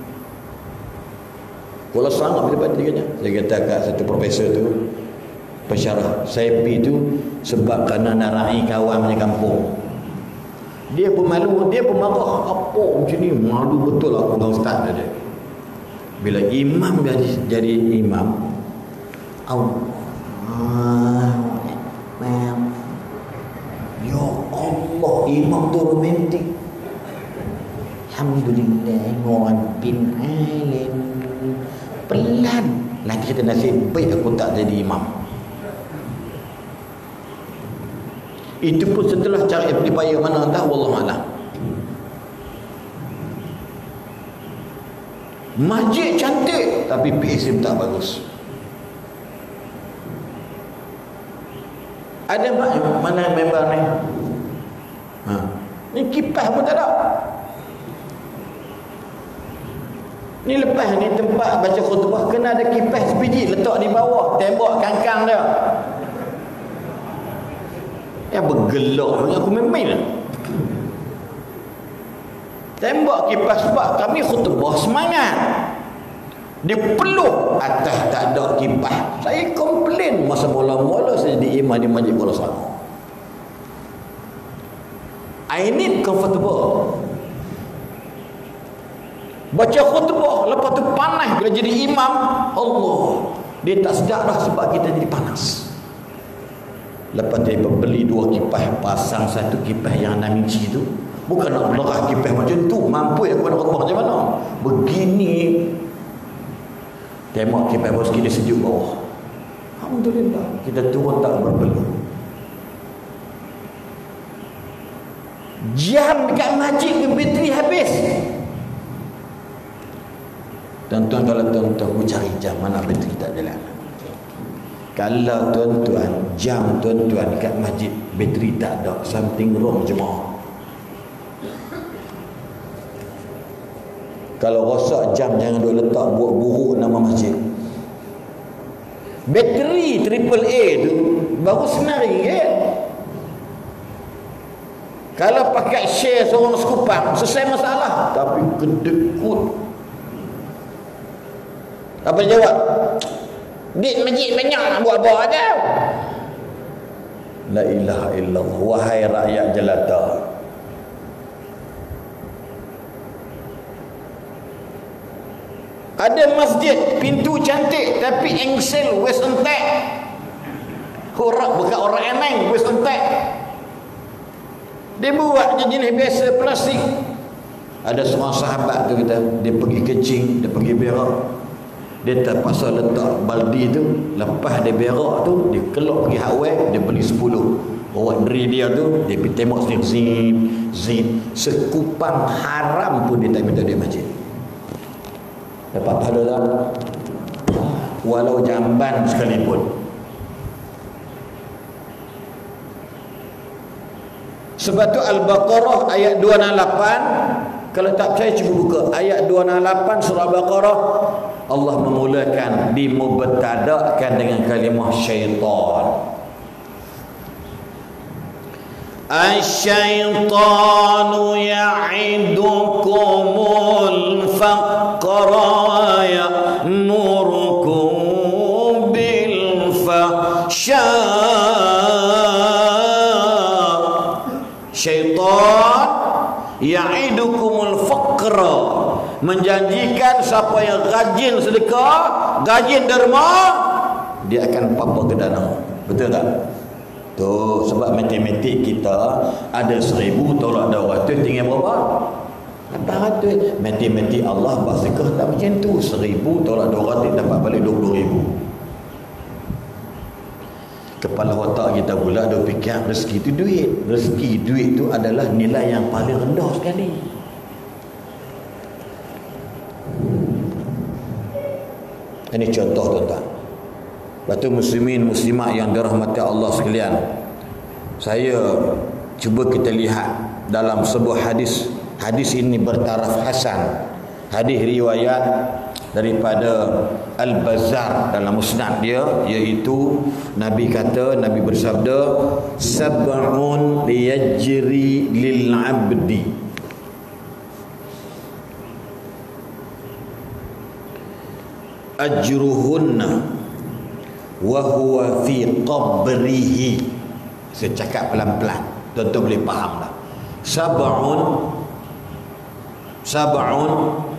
Kalau sangat bila pada 3 jam. Saya kata kat satu profesor tu, pensyarah, saya pergi tu sebab kerana nak raih kawan punya kampung. Dia pun malu, dia pun marah. Apa macam ni? Malu betul aku dengan ustaz dia. Bila imam jadi imam, Allah, ya Allah, imam tu romantik. Alhamdulillah, bin alim. Pelan. Nanti kita nasib baik aku tak jadi imam. Itu pun setelah cari amplifier mana entah, wallahualam. Masjid cantik tapi PSM tak bagus. Ada mana member ni? Ni kipas pun tak ada. Ni lepas ni tempat baca khutbah kena ada kipas sebiji letak di bawah tembok kangkang dia. Yang bergelak aku main-main lah. Tembak kipas sebab kami khutbah semangat. Dia peluk atas tak ada kipas. Saya komplain masa mula-mula saya jadi imam di Masjid Kuala Selangor. I need comfortable. Baca khutbah lepas tu panas bila jadi imam. Allah, dia tak sedap dah sebab kita jadi panas. Lepas dia beli 2 kipas, pasang satu kipas yang 6 inci tu. Bukan nak lerah kipas macam tu. Mampu aku nak khutbah macam mana? Begini. Tembak kipas bawah sikit dia sejuk bawah. Alhamdulillah. Kita turun tak berpeluh. Jam dekat masjid ke bateri habis. Tuan-tuan, kalau tuan-tuan cari jam mana bateri tak jalan. Kalau tuan-tuan jam tuan-tuan dekat masjid bateri tak ada, something wrong jemaah. Kalau rosak jam jangan duk letak buat buruk nama masjid. Bateri AAA tu baru RM9. Kalau pakai share seorang sekupang selesai masalah. Tapi kedekut. Apa dia jawab? Di masjid banyak nak buat apa tau. La ilaha illallah. Wahai rakyat jelata, ada masjid pintu cantik tapi engsel wes entek. Horak bekat orang eneng wes entek. Dia buat jenis biasa plastik. Ada seorang sahabat tu kata, dia pergi kencing, dia pergi berak. Dia terpaksa letak baldi tu. Lepas dia berak tu, dia keluar pergi hardware, dia beli 10. Bawa diri dia tu, dia pergi tembak sini, zin. Sekupang haram pun dia tak minta dia masjid. Dapat pahala tak? Walau jamban sekalipun. Sebab tu Al-Baqarah ayat 268. Kalau tak percaya cuba buka ayat 268 surah Al-Baqarah. Allah memulakan dimubtada'kan dengan kalimah syaitan. Asy-syaitanu ya'idukumul faqra wa ya'murukum ya'idukumul faqra, menjanjikan siapa yang rajin sedekah, rajin derma, dia akan papa ke dana. Betul tak? Tu sebab matematik kita ada 1000 tolak 200 tinggal berapa? 800. Matematik Allah bersedekah tak macam tu. 1000 tolak 200 dapat balik 20,000. Kepala otak kita pula dah fikir rezeki tu duit. Rezeki duit tu adalah nilai yang paling rendah sekali. Ini contoh tuan-tuan. Batu muslimin muslimat yang dirahmati Allah sekalian, saya cuba kita lihat dalam sebuah hadis. Hadis ini bertaraf hasan. Hadis riwayat daripada Al-Bazzar dalam musnad dia, iaitu Nabi bersabda, sab'un yajri lil 'abdi ajruhunna wa huwa fi qabrihi. Saya cakap pelan-pelan, tuan-tuan boleh faham tak? Sab'un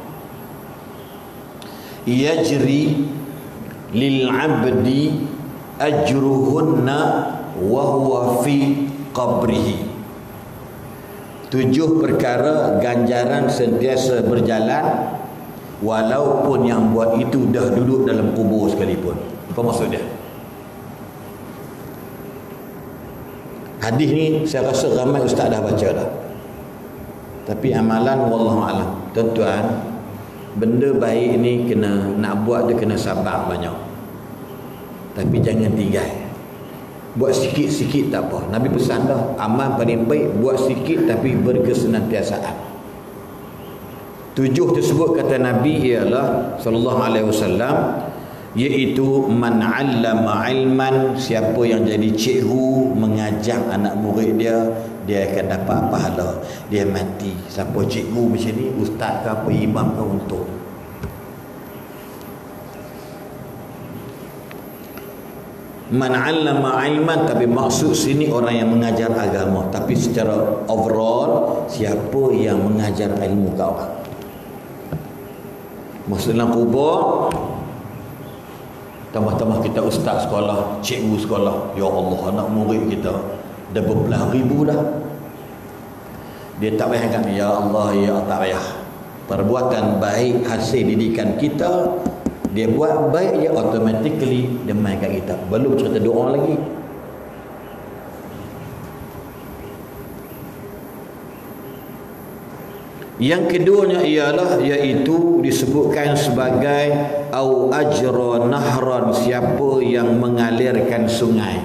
yajri lil 'abdi ajruhunna wa huwa fi qabrihi. 7 perkara ganjaran sentiasa berjalan walaupun yang buat itu dah duduk dalam kubur sekalipun. Apa maksud dia? Hadis ni saya rasa ramai ustaz dah baca dah. Tapi amalan wallahu alam. Tuan-tuan, benda baik ni nak buat dia kena sabar banyak. Tapi jangan tinggal. Buat sikit-sikit tak apa. Nabi pesan dah, amal paling baik buat sikit tapi berkesenantiasaan. 7 tersebut kata Nabi ialah sallallahu alaihi wasallam, iaitu man 'allama 'ilman, siapa yang jadi cikgu mengajar anak murid dia akan dapat pahala. Dia mati. Siapa cikgu macam ni, ustaz ke apa, imam ke, untung. Man 'allama 'ilman, tapi maksud sini orang yang mengajar agama, tapi secara overall siapa yang mengajar ilmu ke orang. Maksud dalam kubur, tambah-tambah kita ustaz sekolah, cikgu sekolah, ya Allah, anak murid kita dah berbelah ribu dah. Dia tak payah kan, ya Allah, ya tak payah. Perbuatan baik hasil didikan kita, dia buat baik je, automatically dia main kat kita. Belum cerita doa lagi. Yang keduanya ialah, iaitu disebutkan sebagai au ajra nahran, siapa yang mengalirkan sungai.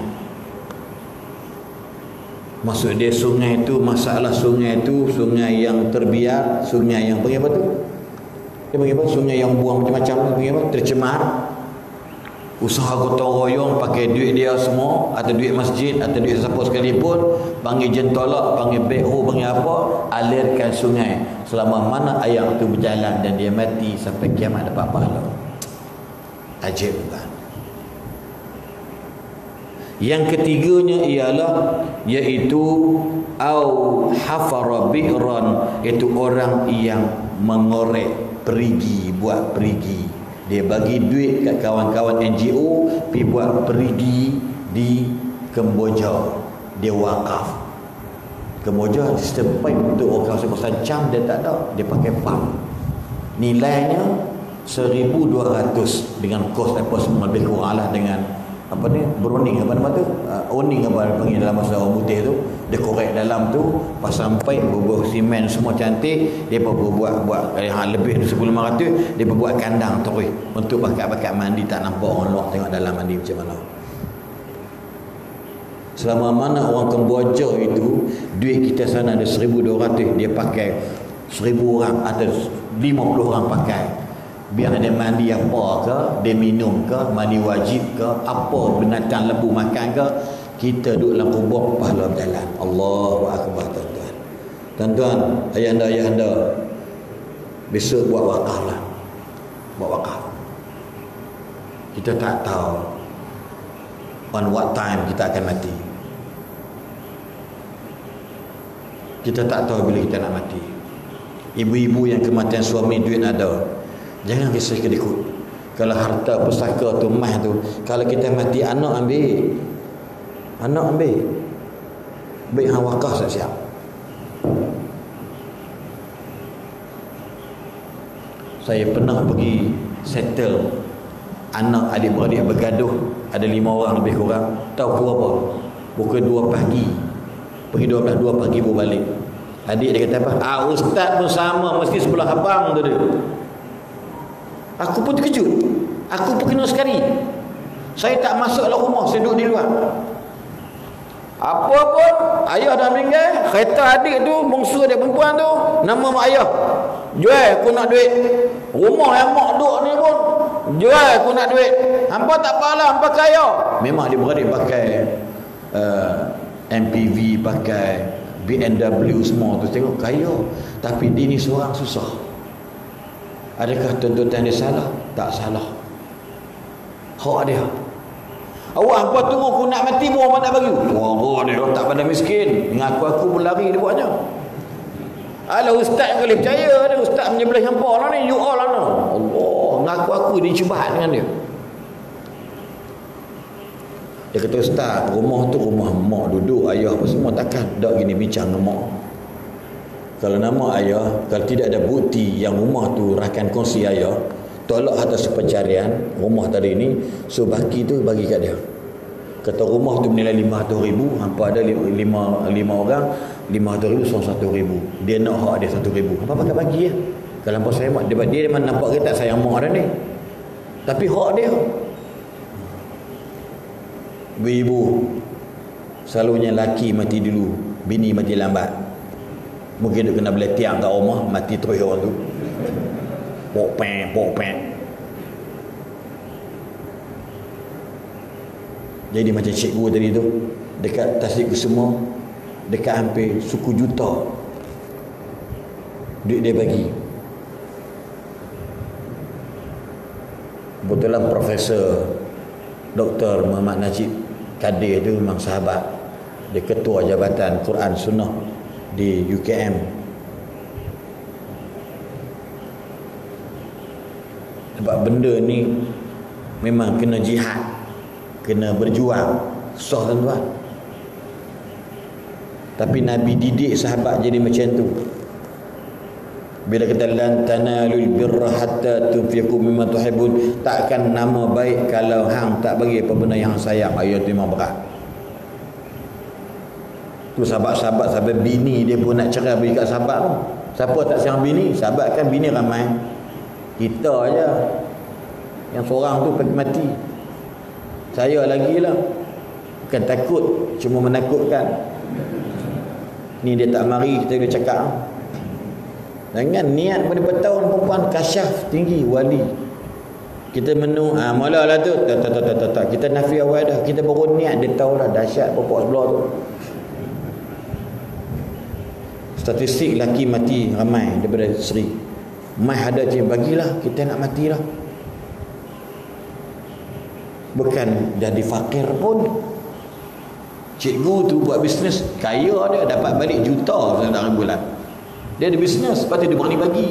Maksud dia sungai itu, masalah sungai itu sungai yang terbiar, sungai yang panggil apa tu? Dia panggil apa? Sungai yang buang macam-macam, panggil apa? Tercemar. Usaha gotong royong pakai duit dia semua, atau duit masjid, atau duit siapa sekalipun, panggil jentolak, panggil backhoe, panggil apa, alirkan sungai. Selama mana air itu berjalan dan dia mati, sampai kiamat dapat pahala. Tajib bukan? Yang ketiganya ialah, iaitu au hafara bi'ran, iaitu orang yang mengorek perigi, buat perigi. Dia bagi duit kat kawan-kawan NGO pergi buat perigi di Kemboja. Dia wakaf. Kemboja sistem pipe untuk orang kawasan cam dia tak ada. Dia pakai pump. Nilainya 1,200 dengan kos apa semua lebih kurang lah dengan apa ni, browning apa nama tu, owning apa panggil dalam bahasa orang putih tu. Dia korek dalam tu, pasang pipe, bubuh simen semua cantik. Dia buat yang lebih 1,500, dia buat kandang terus untuk bakat-bakat mandi, tak nampak orang luar tengok dalam mandi macam mana. Selama mana orang Kemboja itu duit kita sana ada 1,200, dia pakai 1,000 orang atau 50 orang pakai. Biar dia mandi apa ke, dia minum ke, mandi wajib ke, apa binatang lembu makan ke, kita duduk dalam kubur, pahala berjalan. Allahu Akbar tuan-tuan. Tuan-tuan, ayahanda, besok buat wakaf lah. Buat wakaf. Kita tak tahu on what time kita akan mati. Kita tak tahu bila kita nak mati. Ibu-ibu yang kematian suami duit ada, jangan risau kedikut. Kalau harta pusaka tu mah tu, kalau kita mati anak ambil. Anak ambil. Baik hang wakaf siap. Saya pernah pergi settle anak adik-beradik bergaduh, ada 5 orang lebih kurang. Tahu pukul apa? Pukul 2 pagi. Pergi 2 pagi baru balik. Adik dia kata apa? Ustaz pun sama, mesti sebelah abang tu dia. Aku pun terkejut. Aku pun kena sekali. Saya tak masuk dalam rumah, saya duduk di luar. Apa pun ayah dah meninggal, kereta adik tu, bongsu dia perempuan tu, nama mak ayah. Jual, aku nak duit. Rumah yang mak duduk ni pun, jual, aku nak duit. Hampa tak apalah, hampa kaya. Memang dia beradik pakai MPV, pakai BMW semua tu, tengok kaya. Tapi dia ni seorang susah. Adakah tuntutan dia salah? Tak salah. Hak dia. Awak hampa tunggu aku nak mati pun orang tak bagi. Wah, dia tak pada miskin. Ngaku-aku pun lari dia buatnya. Alah ustaz yang boleh percaya dia, ustaz menyebelah hampa lah ni, you all lah no. Allah, ngaku-aku dia cubahat dengan dia. Dia kata, ustaz, rumah tu rumah mak duduk, ayah apa semua, takkan tak gini bincang dengan mak. Kalau nama ayah, kalau tidak ada bukti yang rumah tu rakan kongsi ayah, tolak atas pencarian rumah tadi ni, so baki tu bagi kat dia. Kata rumah tu bernilai 500,000, hampa ada 5 orang, 500,000 so 100,000. Dia nak hak dia 100,000. Hampa pakai bagi ya. Kalau hampa sayang mak, dia memang nampak dia tak sayang mak dah ni. Tapi hak dia. Ibu, selalunya laki mati dulu, bini mati lambat. Mungkin dia kena beli tiang kat rumah, mati terus orang tu. Pok-pek. Jadi macam cikgu tadi tu, dekat Tasdik Kusuma, dekat hampir suku juta duit dia bagi. Kebetulan Profesor Dr. Muhammad Najib Kadir tu memang sahabat. Dia ketua Jabatan Quran Sunnah di UKM. Sebab benda ni memang kena jihad, kena berjuang, susah tuan-tuan. Tapi Nabi didik sahabat jadi macam tu. Bila kata lan tanalul birra hatta tunfiqu mimma tuhibbun, takkan nama baik kalau hang tak bagi apa benda yang sayang. Ayat tu memang berat. Tu sahabat-sahabat sampai bini dia pun nak cerai bagi kat sahabat tu. Siapa tak sayang bini? Sahabat kan bini ramai. Kita aja yang seorang tu pergi mati. Saya lagi lah. Bukan takut, cuma menakutkan. Ni dia tak mari, kita boleh cakap. Jangan niat pada bertahun perempuan kasyaf tinggi wali. Kita mula lah tu. Tak. Kita nafi awal dah. Kita baru niat, dia tahu dah dahsyat perempuan sebelah tu. Statistik laki mati ramai daripada isteri. Mai ada je bagilah, kita nak matilah. Bukan jadi fakir pun. Cikgu tu buat bisnes, kaya dia, dapat balik juta dalam bulan. Dia ada bisnes, lepas tu dia berani bagi.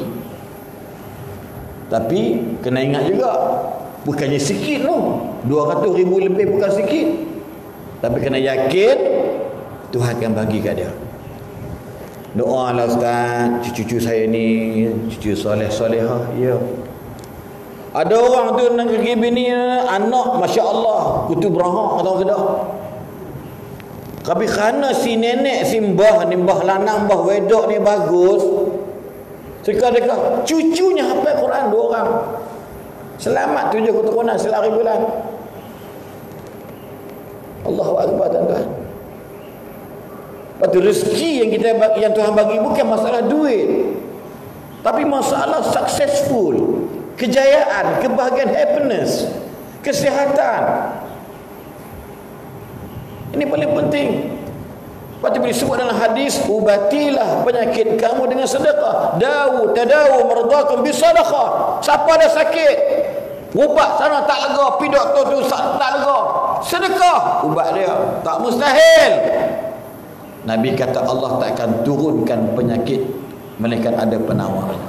Tapi kena ingat juga, bukannya sikit tu, 200,000 lebih bukan sikit. Tapi kena yakin Tuhan akan bagi kat dia. Doa lah ustaz, cucu saya ni cucu soleh-solehah. Ya. Ada orang tu nak pergi bini anak masya-Allah kutu berahak kata kedah. Tapi kerana si nenek si mbah ni, mbah lanang mbah wedok ni bagus, sekadar cucunya hafal Quran 2 orang. Selamat 7 keturunan selari bulan. Allahu akbar tuan-tuan. Lepas rezeki yang Tuhan bagi bukan masalah duit, tapi masalah successful, kejayaan, kebahagiaan, happiness, kesihatan. Ini paling penting. Lepas tu disebut dalam hadis, ubatilah penyakit kamu dengan sedekah. Tadawu mardakum bisadaqah. Siapa ada sakit, ubat sana tak lega, pergi doktor tu tak lega, sedekah ubat dia, tak mustahil. Nabi kata Allah tak akan turunkan penyakit melainkan ada penawarnya.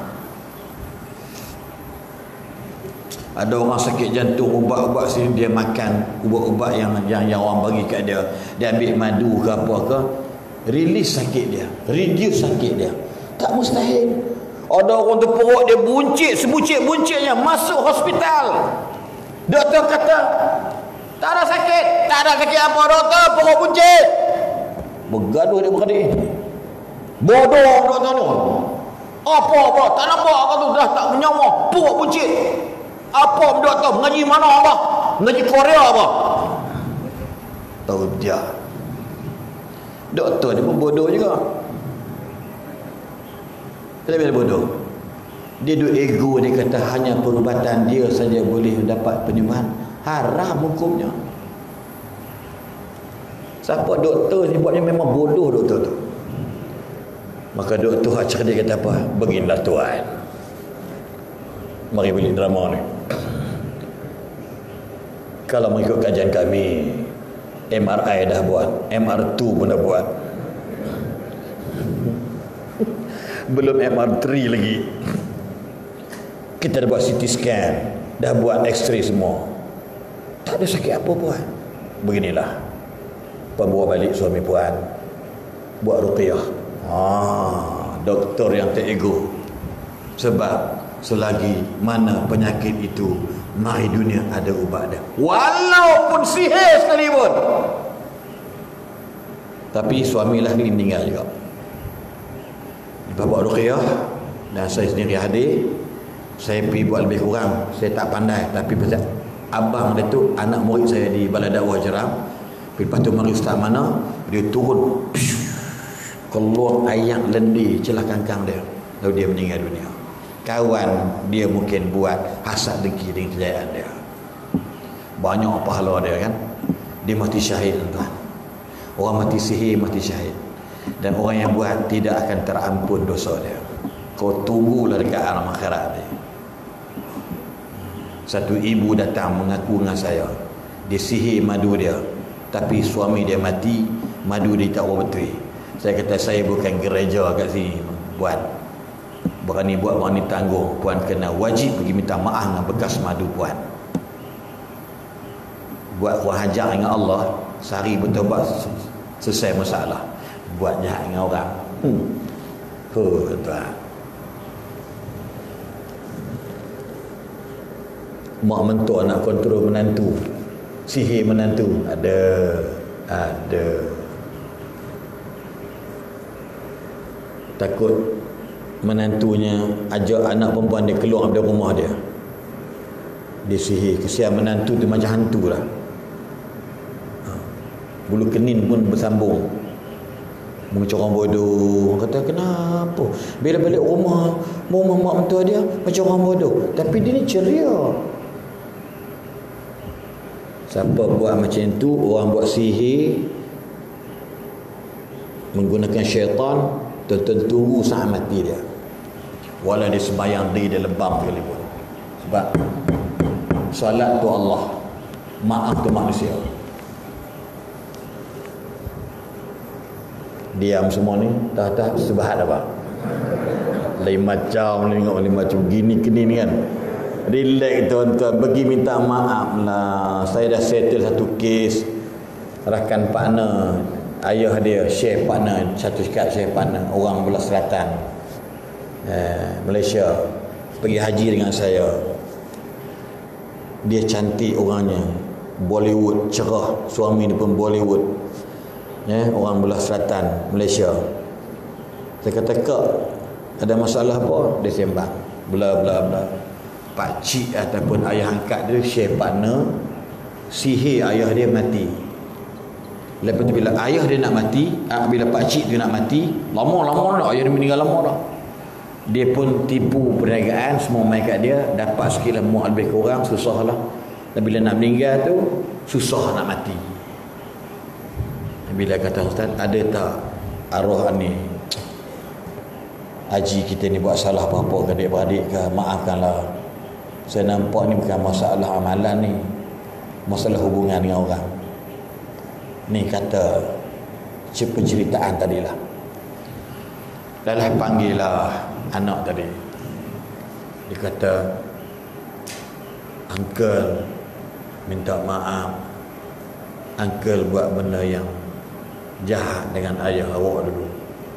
Ada orang sakit jantung, ubat-ubat sini dia makan ubat-ubat yang orang bagi kat dia. Dia ambil madu ke apa ke, release sakit dia, reduce sakit dia. Tak mustahil. Ada orang tu perut dia buncit, sebuncit-buncitnya, masuk hospital. Doktor kata, tak ada sakit. Tak ada sakit apa doktor, perut buncit. Bergaduh dia beradik. Bodoh doktor tu. Apa? Tak nampak kau tu dah tak menyawa, perut buncit. Apa doktor? Mengaji mana apa? Mengaji Korea apa? Tahu dia. Doktor dia pun bodoh juga. Kenapa dia bodoh? Dia duk ego, dia kata hanya perubatan dia saja boleh mendapat penyembuhan. Haram hukumnya. Siapa doktor ni buatnya memang bodoh doktor tu. Maka doktor hak cerdik kata apa? Beginilah tuan. Mari beli drama ni. Kalau mengikut kajian kami, MRI dah buat, MR2 pun dah buat. Belum MR3 lagi. Kita dah buat CT scan, dah buat X-ray semua. Tak ada sakit apa puan. Beginilah. Puan bawa balik suami puan, buat ruqyah. Doktor yang tak ego. Sebab selagi mana penyakit itu, mai dunia ada ubat dia. Walaupun sihir sekalipun. Tapi suamilah ni meninggal juga. Lepas buat ruqyah, dan saya sendiri hadir. Saya pergi buat lebih kurang. Saya tak pandai, tapi pasal abang dia tu anak murid saya di Balai Dakwah Jeram. Lepas tu mari ustaz mana, dia turun, keluar ayak lendir celah kangkang dia. Lalu dia meninggal dunia. Kawan dia mungkin buat hasad dengki dengan kejayaan dia. Banyak pahala dia kan. Dia mati syahid tuan. Orang mati sihir mati syahid. Dan orang yang buat tidak akan terampun dosa dia. Kau tunggulah dekat alam akhirat dia. Satu ibu datang mengaku dengan saya, dia sihir madu dia, tapi suami dia mati, madu dia tak betul. Saya kata saya bukan gereja kat sini buat. Berani buat, berani tanggung. Puan kena wajib pergi minta maaf dengan bekas madu puan. Buat kurang hajar dengan Allah, sehari bertobat selesai masalah. Buat jahat dengan orang. Tuan. Mak mentua nak kontrol menantu, sihir menantu. Ada. Takut menantunya ajak anak perempuan dia keluar dari rumah dia. Dia sihir. Kesian menantu tu macam hantu lah. Bulu kenin pun bersambung. Macam orang bodoh. Orang kata kenapa bila balik rumah mak mentua dia macam orang bodoh, tapi dia ni ceria. Siapa buat macam tu, orang buat sihir menggunakan syaitan, tunggu saat mati dia. Walau dia sembahyang dia lebam sekalipun. Sebab salat tu Allah, maaf tu manusia. Diam semua ni, tak sebahat apa. Lain macam ni, tengok lain macam gini kini ni kan. Relax tuan-tuan, pergi minta maaf lah. Saya dah settle satu kes. Rakan partner, ayah dia share partner, satu sekat share partner, orang belah selatan, Malaysia, pergi haji dengan saya. Dia cantik orangnya, Bollywood, cerah. Suami dia pun Bollywood, orang belah selatan Malaysia. Saya kata, kak ada masalah apa? Dia sembang bla bla bla. Pakcik ataupun ayah angkat dia share partner, sihir ayah dia mati. Lepas tu bila ayah dia nak mati, bila pakcik dia nak mati, lama dah ayah dia meninggal lama dah. Dia pun tipu perniagaan, semua main kat dia, dapat sikit lah muat lebih kurang, susah lah. Dan bila nak meninggal tu susah nak mati. Bila kata ustaz, ada tak arwah ni haji kita ni buat salah apa-apa ke adik-beradik ke, maafkanlah. Saya nampak ni bukan masalah amalan ni, masalah hubungan dengan orang. Ni kata penceritaan tadilah. Dah panggil lah anak tadi. Dia kata, uncle minta maaf, uncle buat benda yang jahat dengan ayah awak dulu.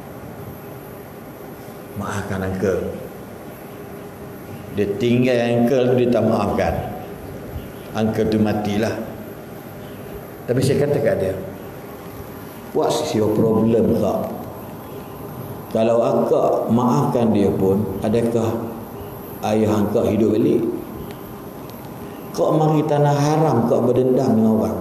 Maafkan uncle. Dia tinggal uncle tu, dia tak maafkan. Uncle tu matilah. Tapi saya kata kat dia, what's your problem, kak? Kalau akak maafkan dia pun, adakah ayah akak hidup balik? Kau mari tanah haram, kau berdendam dengan orang.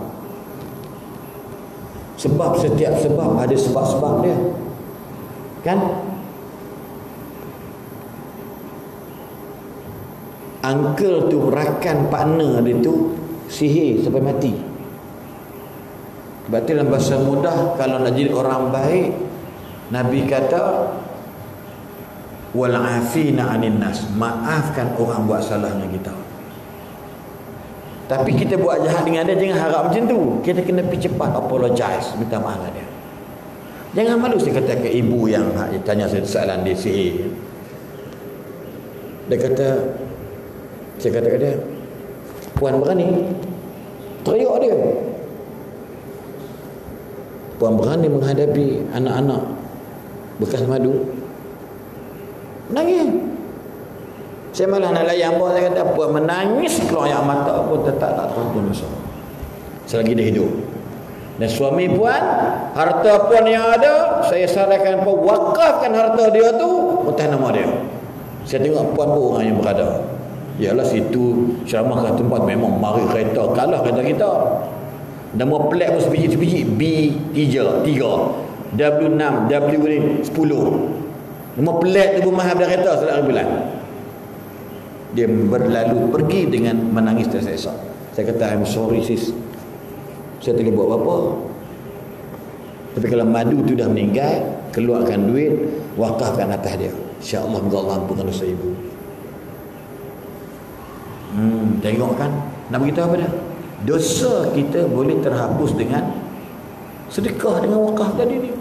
Sebab setiap sebab ada sebab-sebab dia, kan? Uncle tu rakan partner dia tu sihir sampai mati. Sebab tu dalam bahasa mudah, kalau nak jadi orang baik, Nabi kata wal afina 'anil nas, maafkan orang buat salah dengan kita. Tapi kita buat jahat dengan dia, jangan harap macam tu. Kita kena pergi cepat apologize, minta maaf dengan dia. Jangan malu. Saya kata ke ibu yang tanya saya soalan dia sihir, dia kata, saya kata ke dia, puan berani? Teriak dia. Puan berani menghadapi anak-anak bekas madu? Menangis. Saya malah nak layan pun. Saya kata, puan menangis keluar air mata pun tetap tak tuntun dosa selagi dia hidup. Dan suami puan, harta puan yang ada, saya sarankan puan wakafkan harta dia tu atas nama dia. Saya tengok puan pun orang yang berada. Yalah, situ ceramah kat tempat memang mari kereta kalah kereta kita. Nama plat pun sebiji-sebiji, B3, W6, W ni 10. Nama plat tu pun mahal dari kereta selama bulan. Dia berlalu pergi dengan menangis tersesak. Saya kata, I'm sorry sis, saya tak boleh buat apa-apa. Tapi kalau madu tu dah meninggal, keluarkan duit, wakafkan atas dia. InsyaAllah Allah ampunkan dosa ibu. Tengok kan, nak beritahu apa dah? Dosa kita boleh terhapus dengan sedekah, dengan wakaf tadi ni.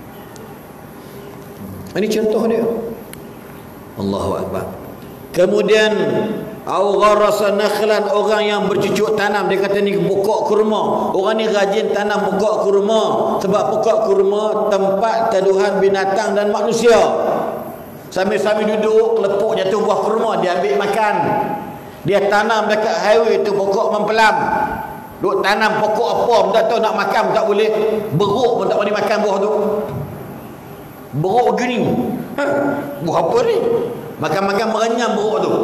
Ini contoh dia. Allahu Akbar. Kemudian au gharasa nakhlan, orang yang bercucuk tanam. Dia kata ni pokok kurma. Orang ni rajin tanam pokok kurma, sebab pokok kurma tempat teduhan binatang dan manusia. Sambil-sambil duduk, lepuk jatuh buah kurma, dia ambil makan. Dia tanam dekat highway tu pokok mempelam. Duk tanam pokok apa pun tak tahu, nak makan tak boleh. Beruk pun tak boleh makan buah tu. Beruk gini. Buah apa ni? Makan-makan merenyam beruk tu.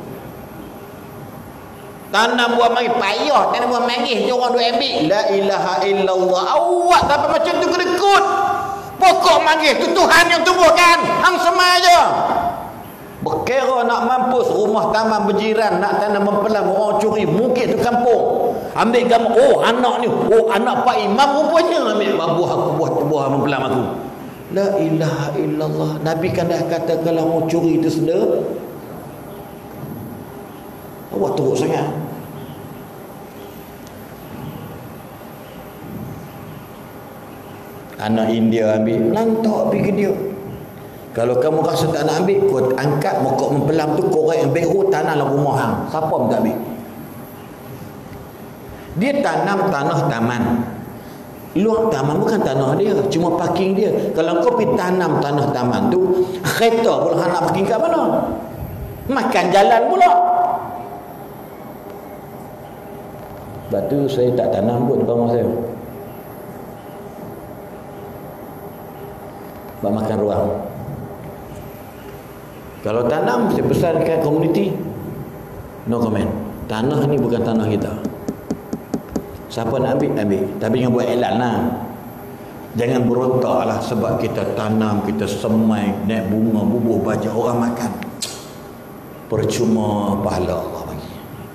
Tanam buah manggis, payah tanam buah manggis, dia orang duk ambil. La ilaha illallah. Awak sampai macam tu kedekut. Pokok manggis tu Tuhan yang tumbuhkan, hang semai je. Berkira nak mampus, rumah taman berjiran nak tanam mempelam, orang curi, mungkin tu kampung. Ambil gambar, oh anak ni, oh anak Pak Imam rupanya ambil buah aku, buah mempelam aku. La ilaha illallah. Nabi kan dah kata kalau mau curi itu sedar. Awak teruk sangat. Anak India ambil, lantak pergi dia. Kalau kamu rasa tak nak ambil, kau angkat pokok mempelam tu, korek yang beru, tanah dalam rumah hang. Siapa pun tak ambil. Dia tanam tanah taman. Luar taman bukan tanah dia, cuma parking dia. Kalau kau pergi tanam tanah taman tu, kereta pula hang nak parking kat mana? Makan jalan pula. Sebab tu saya tak tanam pun depan rumah saya. Sebab makan ruang. Kalau tanam, saya besarkan komuniti, no comment. Tanah ni bukan tanah kita. Siapa nak ambil, ambil. Tapi jangan buat iklan lah. Jangan berontak lah sebab kita tanam, kita semai, naik bunga, bubuh baja, orang makan. Percuma pahala Allah bagi.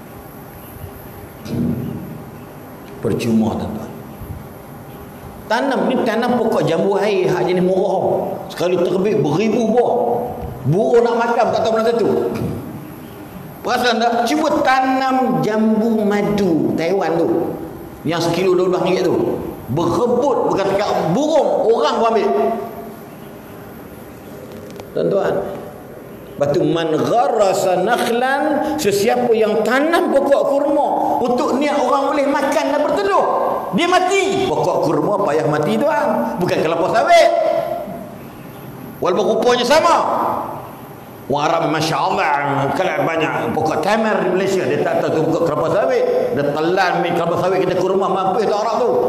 Percuma tuan-tuan. Tanam ni, tanam pokok jambu air hak jenis murah. Sekali terbit beribu buah. Burung nak makan tak tahu mana satu. Perasan tak? Cuba tanam jambu madu Taiwan tu, yang sekilo RM12 tu. Berebut, bukan dekat burung, orang pun ambil. tuan-tuan. Batu man gharasa nakhlan, sesiapa yang tanam pokok kurma untuk niat orang boleh makan dan bertelur, dia mati. Pokok kurma payah mati tuan, bukan kelapa sawit. Walaupun rupanya sama. Orang Arab masya-Allah kalau banyak pokok tamar di Malaysia, dia tak tahu tu pokok kelapa sawit. Dia telan kelapa sawit kita kurma mampus tu Arab tu.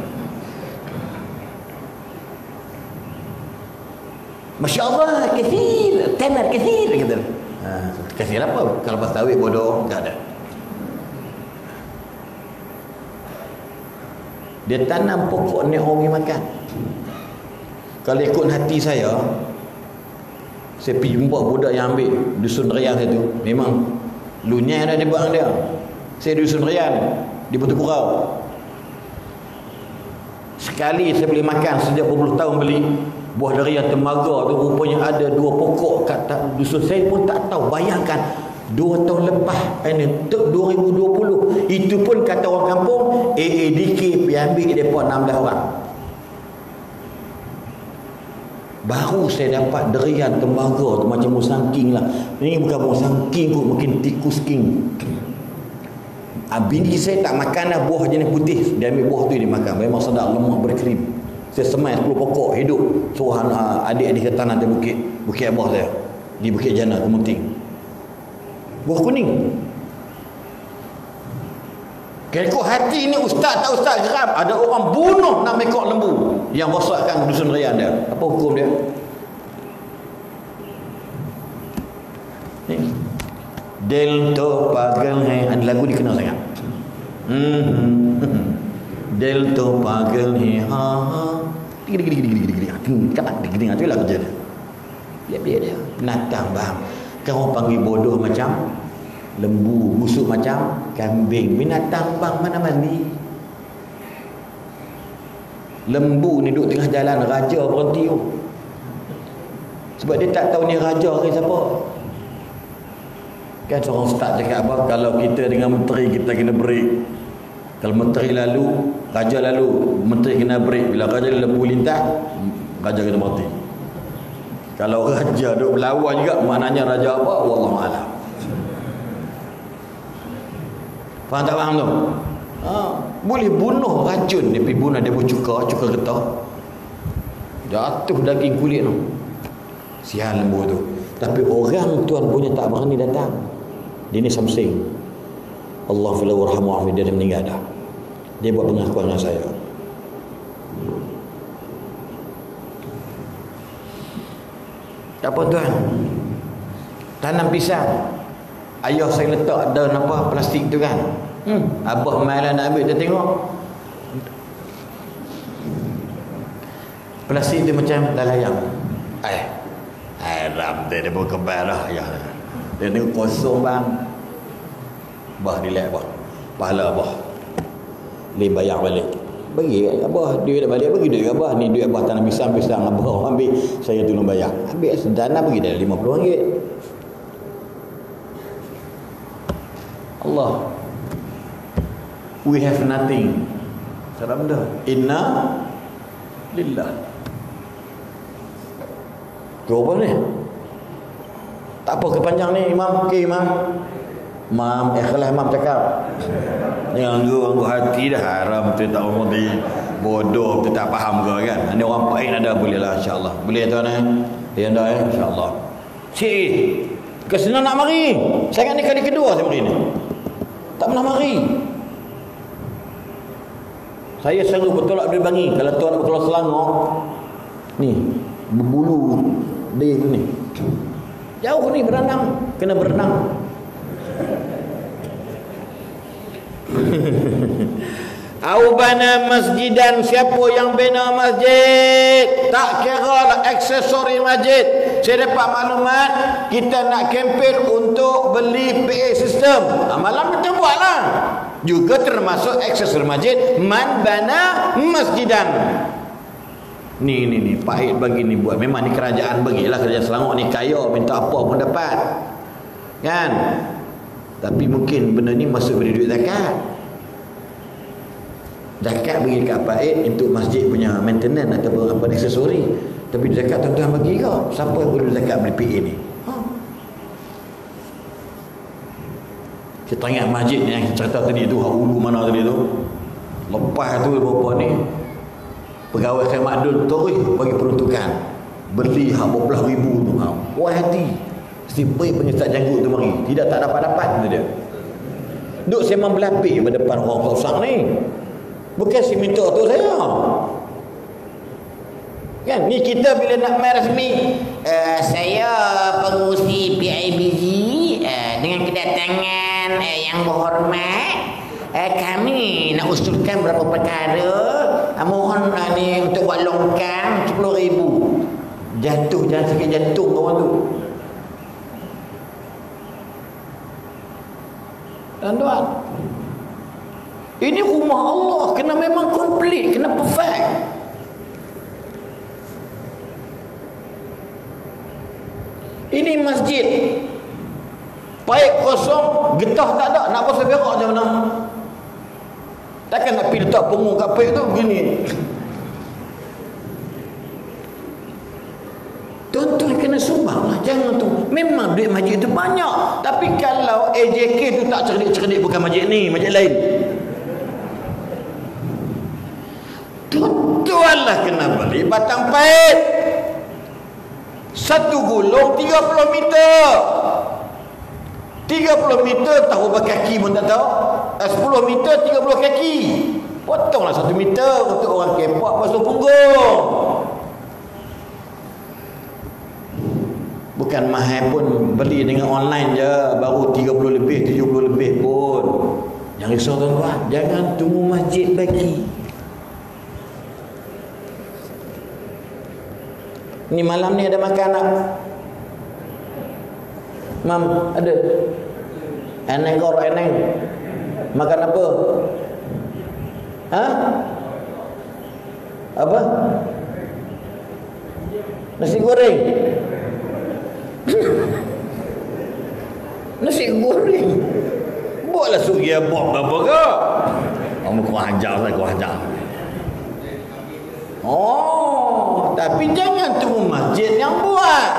Masya Allah, kathir, tamar kathir kata. Kathir apa? Kalau pas tawik bodoh, tak ada. Dia tanam pokok ni orang makan. Kalau ikut hati saya pergi jumpa budak yang ambil dusun Rian itu. Memang lunyai dah dia buat dengan dia. Saya dusun Rian di Batu Kurau. Sekali saya beli makan sejak berpuluh tahun beli buah durian temaga tu, rupanya ada 2 pokok kat dusun saya pun tak tahu. Bayangkan 2 tahun lepas ini 2020, itu pun kata orang kampung AADK pergi ambil depa 16 orang. Baru saya dapat durian temaga tu macam musangking lah. Ini bukan musangking pun, mungkin tikus king. Bini saya tak makan lah buah jenis putih. Dia ambil buah tu dia makan. Memang sedap, lemak berkrim. Saya semai 10 pokok hidup. Suruh adik-adik ke tanah di Bukit Abah saya. Di Bukit Jana, Kemuting. Buah kuning. Kalau hati ni ustaz tak ustaz geram. Ada orang bunuh 6 ekor lembu yang rosakkan dusun Rian dia. Apa hukum dia? Ni. Delto pagal hai. Lagu ni kenal sangat. Delto pagal hai. Ha ha. Gini. Katak gini tu lah kerja dia. Dia binatang bang. Kau panggil bodoh macam lembu, busuk macam kambing. Binatang bang mana mandi. Lembu ni duduk tengah jalan, raja berhenti tu. Sebab dia tak tahu ni raja ke siapa. Kan seorang ustaz cakap apa, kalau kita dengan menteri kita kena break. Kalau menteri lalu, raja lalu, menteri kena break. Bila raja lembu lintas, raja kena berhenti. Kalau raja duduk berlawan juga, maknanya raja apa? Wallahualam. Faham tak faham tu? Boleh bunuh racun. Dia pergi bunuh, dia pun cuka getah. Jatuh daging kulit tu. Sial lembu tu. Tapi orang tuan punya tak berani datang. Dia ni samsing. Allah filah warhamu, dia dah meninggal dah. Dia buat pengakuan dengan saya. Apa tuan? Tanam pisang. Ayah saya letak ada apa plastik tu kan. Abah malah nak ambil, dia tengok plastik tu macam lalayang. Haram dia pun kebal lah ayah. Dia tengok kosong bang. Bah relax bah. Pahala abah boleh bayar balik. Bagi abah duit dah balik, bagi duit abah. Ni duit abah tanam pisang abah ambil, saya tolong bayar. Ambil sedana bagi dah RM50. Allah, we have nothing. Salam dah. Inna lillah. Tu apa ni? Tak apa kepanjang ni imam. Okey imam. Imam ikhlas imam cakap. Jangan ganggu hati dah, haram tu tak orang di bodoh tu tak faham ke kan. Ini orang pain ada boleh lah insya-Allah. Boleh tuan dia dah insya-Allah. Kesenang nak mari. Saya ni kali kedua saya mari ni. Tak pernah mari. Saya selalu bertolak dari Bangi. Kalau tuan nak bertolak Selangor, ni berbulu dia ni. Jauh ni berenang, kena berenang. Au bana masjidan, siapa yang bina masjid, tak kira lah aksesori masjid. Saya dapat maklumat kita nak kempen untuk beli PA system. Malam kita buatlah. Juga termasuk aksesori masjid, man bana masjidan. Ni pahit bagi ni buat. Memang ni kerajaan bagilah, kerajaan Selangor ni kaya, minta apa pun dapat. Kan? Tapi mungkin benda ni masuk pada duit zakat. Zakat bagi dekat Paid untuk masjid punya maintenance ataupun apa aksesori. Tapi zakat tuan-tuan bagi ke? Siapa yang perlu zakat beli PA ni? Kita ingat masjid yang cerita tadi tu, hulu mana tadi tu. Lepas tu berapa ni, pegawai khidmat dul terus bagi peruntukan. Beli hak berbelah ribu tu. Puas hati. Sipai penyesat janggut tu mari. Tidak tak dapat-dapat kata dia. Duk sembang berlapik pada depan orang besar ni. Bukan si minta tu saya. Kan ni kita bila nak main rasmi, saya pengurusi PIBG dengan kedatangan yang berhormat, kami nak usulkan beberapa perkara, mohon ni untuk buat longkang 10,000. Jatuh jangan sakit jantung kawan tu. Tuan-tuan, ini rumah Allah, kena memang komplit, kena perfect. Ini masjid paip kosong, getah tak ada, nak pasal berak macam mana? Takkan nak pergi letak punggung kat paip tu begini. Tuan-tuan kena sumbang lah, jangan tu. Memang duit masjid tu banyak, tapi kalau AJK tu tak cerdik-cerdik, bukan masjid ni, masjid lain. Tuan-tuan lah kena beli batang paip. Satu gulung 30 meter. 30 meter tahu berkaki pun tak tahu. 10 meter 30 kaki. Potonglah 1 meter untuk orang kepak basuh punggung. Bukan mahal pun, beli dengan online je baru 30 lebih, 70 lebih pun. Jangan risau tuan-tuan, jangan tunggu masjid bagi. Ni malam ni ada makan tak? Mam, ada. Eneng kau, eneng. Makan apa? Hah? Apa? Nasi goreng. Nasi goreng. Buatlah sugi abang apa ke? Kamu kau hajar saya, kau hajar. Oh, tapi jangan tunggu masjid yang buat.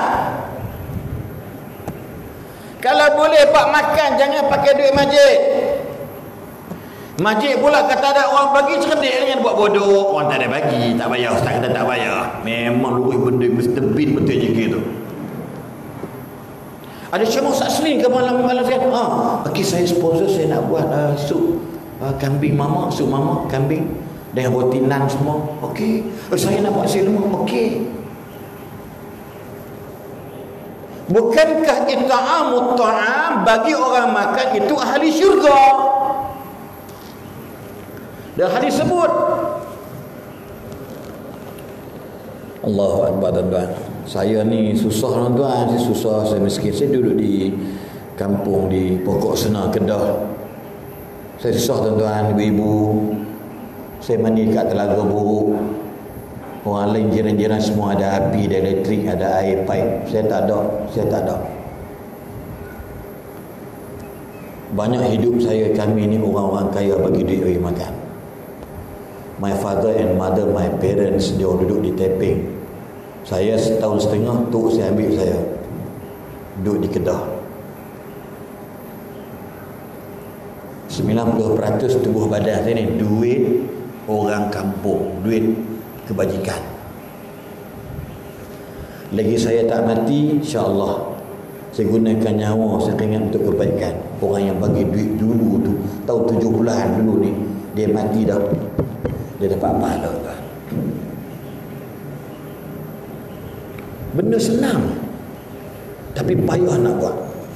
Kalau boleh pak makan, jangan pakai duit masjid. Masjid pula kata ada orang bagi, cerdik dengan buat bodoh. Orang tak ada bagi, tak bayar. Ustaz kata tak bayar. Memang lurus benda Mr. Bean betul je gitu. Ada Syekh Ustaz Slim ke malam-malam saya? Okey, saya sponsor, saya nak buat sup kambing mama, sup mama kambing dengan roti nan semua. Okey. Saya nak buat silma. Okey. Bukankah it'amut ta'am bagi orang makan itu ahli syurga? Dan hadis sebut. Allahu Akbar tuan-tuan. Saya ni susah tuan-tuan, saya susah, saya miskin. Saya duduk di kampung di Pokok Sena, Kedah. Saya susah tuan-tuan, ibu-ibu. Saya mandi kat Telaga Buruk. Orang lain jiran-jiran semua ada api, ada elektrik, ada air pipe. Saya tak ada. Banyak hidup saya, kami ni orang-orang kaya bagi duit bagi makan. My father and mother, my parents, dia duduk di Teping. Saya setahun setengah tu saya ambil saya duduk di Kedah. 90% tubuh badan saya ni duit orang kampung, duit kebajikan. Lagi saya tak mati, insya-Allah saya gunakan nyawa saya ingat untuk kebaikan. Orang yang bagi duit dulu tu, tahun 70-an dulu ni, dia mati dah. Dia dapat pahala kan. Benda senang, tapi payah nak buat.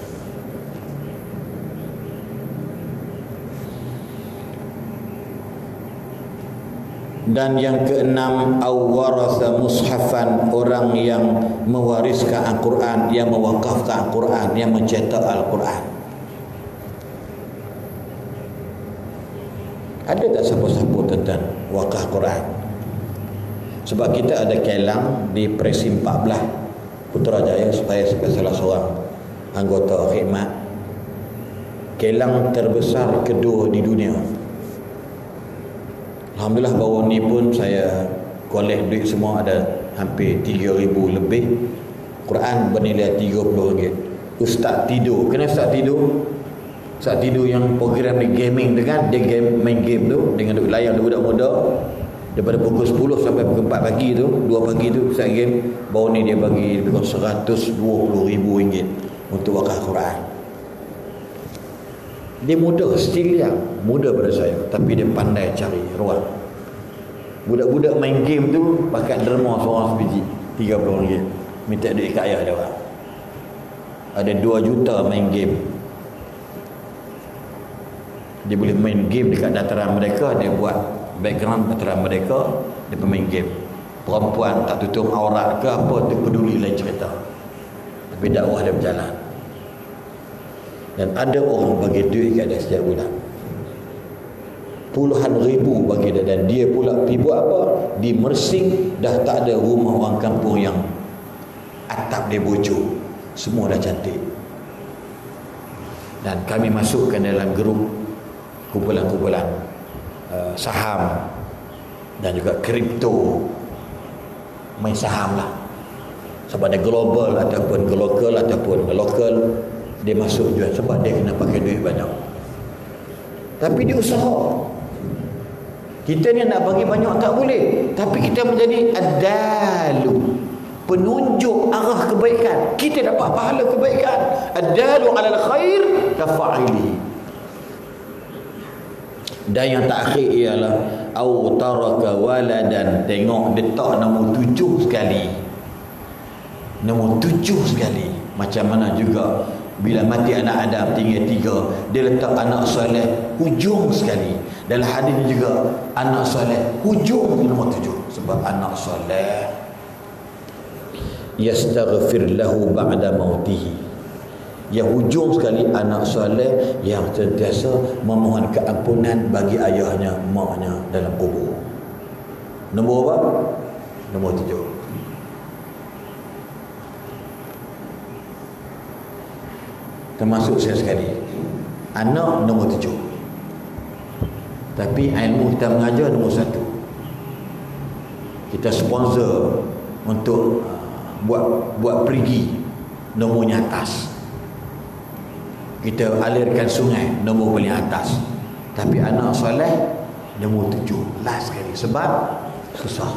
Dan yang keenam, awarasa mushafan, orang yang mewariskan Al-Quran, yang mewakafkan Al-Quran, yang mencetak Al-Quran. Ada tak siapa-siapa tentang wakaf Quran? Sebab kita ada kelang di Presim 14 Putrajaya, supaya sebagai salah seorang anggota khidmat, kelang terbesar kedua di dunia. Alhamdulillah baru ni pun saya kolek duit semua, ada hampir 3,000 lebih. Quran bernilai RM30. Ustaz tidur. Kenapa ustaz tidur? Ustaz tidur yang program ni gaming tu kan, dia main game tu dengan duk layan budak muda daripada pukul 10 sampai pukul 4 pagi tu, 2 pagi tu ustaz game. Baru ni dia bagi lebih kurang RM120,000 untuk wakaf Quran. Dia muda, still yang muda pada saya, tapi dia pandai cari ruang. Budak-budak main game tu pakai derma seorang sebiji RM30, minta duit kat ayah dia orang. Ada 2 juta main game. Dia boleh main game dekat dataran mereka, dia buat background dataran mereka, dia pemain game. Perempuan tak tutup aurat ke apa, tu peduli lain cerita, tapi dakwah dia berjalan. Dan ada orang bagi duit kat dia setiap bulan, puluhan ribu bagi dia. Dan dia pula pergi buat apa? Di Mersing dah tak ada rumah orang kampung yang atap dia bocor, semua dah cantik. Dan kami masukkan dalam grup kumpulan-kumpulan saham dan juga kripto, main saham lah, sebab ada global ataupun lokal, dia masuk jual sebab dia kena pakai duit banyak. Tapi dia usaha. Kita ni nak bagi banyak tak boleh, tapi kita menjadi adalu, penunjuk arah kebaikan, kita dapat pahala kebaikan. Adalu alal khair kafa'ili. Dan yang terakhir ialah au taraka waladan. Tengok dia tak nombor 7 sekali. Nombor 7 sekali. Macam mana juga bila mati anak Adam tinggal 3, dia letak anak soleh hujung sekali. Dalam hadis juga anak soleh hujung nombor 7. Sebab anak soleh yastaghfir lahu ba'da mautihi, yang hujung sekali anak soleh yang sentiasa memohon keampunan bagi ayahnya, maknya dalam kubur. Nombor apa? Nombor 7. Termasuk saya sekali, anak nombor 7, tapi ilmu kita mengajar nombor 1. Kita sponsor untuk buat perigi, nomornya atas. Kita alirkan sungai, nombor paling atas. Tapi anak soleh nombor 7, last sekali. Sebab susah.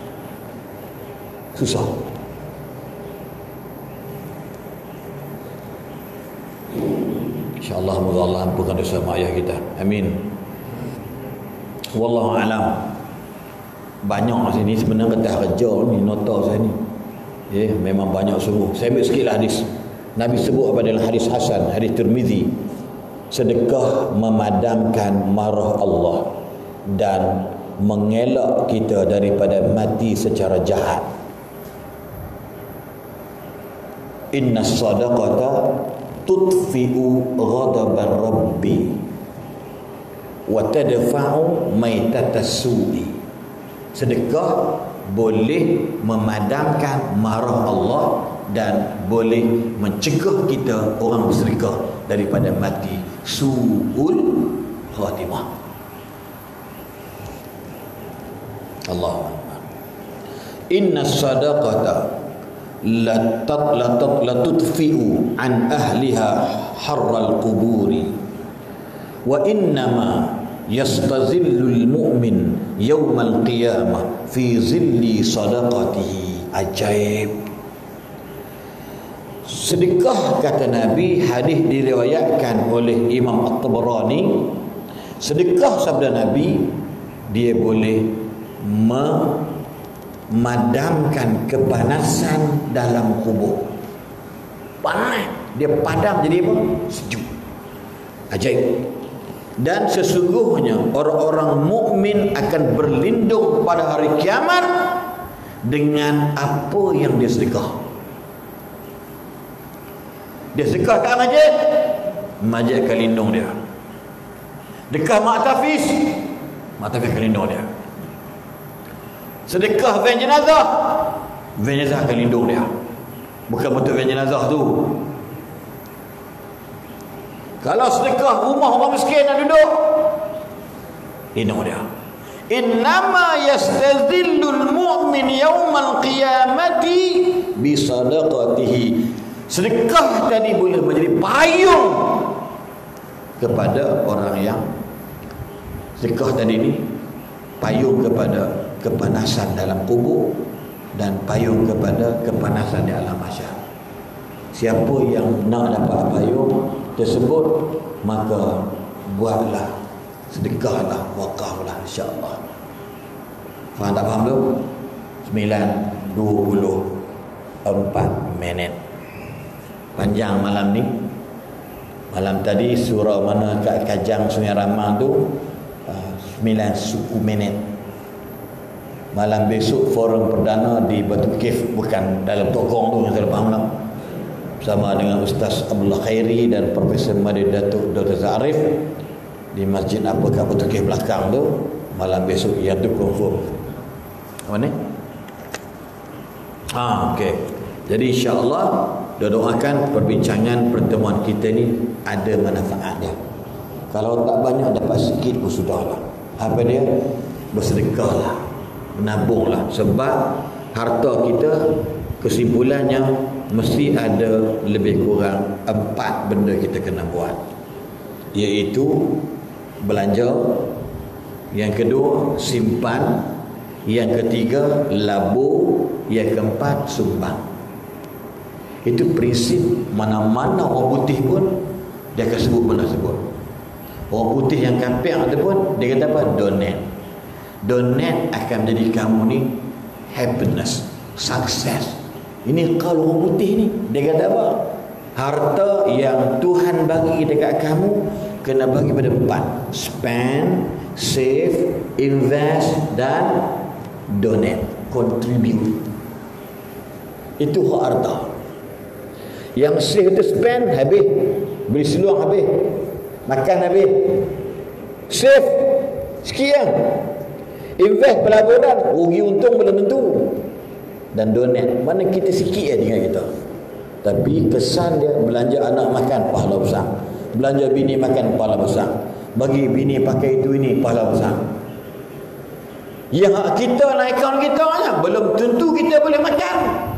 InsyaAllah moga Allah ampunkan dosa mak ayah kita. Amin. Wallahu a'lam. Banyak sini sebenarnya dah kerja ni nota saya ni. Memang banyak sungguh. Saya ambil sikit hadis. Nabi sebut apa dalam hadis Hasan, hadis Tirmizi, sedekah memadamkan marah Allah dan mengelak kita daripada mati secara jahat. Inna sadaqata tudfi'u ghadaban rabbi wa tadfa'u maitatas su'i. Sedekah boleh memadamkan marah Allah dan boleh mencegah kita orang bersedekah daripada mati su'ul khatimah. Allahu akbar. Inna sadaqata la tudfi'u an ahliha harral quburi wa innama yastazillul mu'min yawmal qiyamah fi zilli sadaqatihi. Ajaib. Sedekah, kata Nabi, hadis diriwayatkan oleh Imam At-Tabarani, sedekah sabda Nabi, dia boleh memadamkan kepanasan dalam kubur. Panas, dia padam jadi apa? Sejuk. Ajaib. Dan sesungguhnya orang-orang mukmin akan berlindung pada hari kiamat dengan apa yang dia sedekah. Dia sedekah kat masjid, masjid akan lindung dia. Dekat mak tafiz akan lindung dia. Sedekah van jenazah akan lindung dia. Bukan bentuk van jenazah tu. Kalau sedekah rumah orang miskin yang duduk, lindung dia. Innama yastazillul mu'min mu'min yaumal qiyamati bi sadaqatihi. Sedekah tadi boleh menjadi payung kepada orang yang sedekah tadi ni payung kepada kepanasan dalam kubur dan payung kepada kepanasan di alam mahsyar. Siapa yang nak dapat payung tersebut, maka buatlah, sedekahlah, wakaflah, insya-Allah. Faham tak faham tu? 9:24 minit. Panjang malam ni. Malam tadi surau mana kat Kajang Sungai Ramang tu 9 suku minit. Malam besok forum perdana di Batu Cave, bukan dalam Tokong tu yang saya faham lah, bersama dengan Ustaz Abdullah Khairi dan Profesor Madin Datuk Dr. Zarif di masjid apa kat Batu Cave belakang tu. Malam besok yang tu confirm. Apa ni? Okey. Jadi insya-Allah doakan perbincangan pertemuan kita ni ada manfaat dia. Kalau tak banyak dapat sikit pun sudahlah. Apa dia? Bersedekahlah, menabunglah. Sebab harta kita kesimpulannya mesti ada lebih kurang 4 benda kita kena buat. Iaitu belanja, yang kedua simpan, yang ketiga labur, yang keempat sumbang. Itu prinsip mana-mana orang putih pun dia akan sebut benda tersebut. Orang putih yang kafir ada pun dia kata apa? Donate. Donate akan menjadi kamu ni happiness, sukses. Ini kalau orang putih ni dia kata apa? Harta yang Tuhan bagi dekat kamu kena bagi pada 4. Spend, save, invest dan donate, contribute. Itu hak harta. Yang save itu spend habis, beli seluar habis, makan habis. Save sekian, invest pelaburan, rugi untung belum tentu. Dan donate, mana kita sikit ya dengan kita. Tapi kesan dia belanja anak makan pahala besar, belanja bini makan pahala besar, bagi bini pakai itu ini pahala besar. Yang kita naik akaun kita aja, belum tentu kita boleh makan.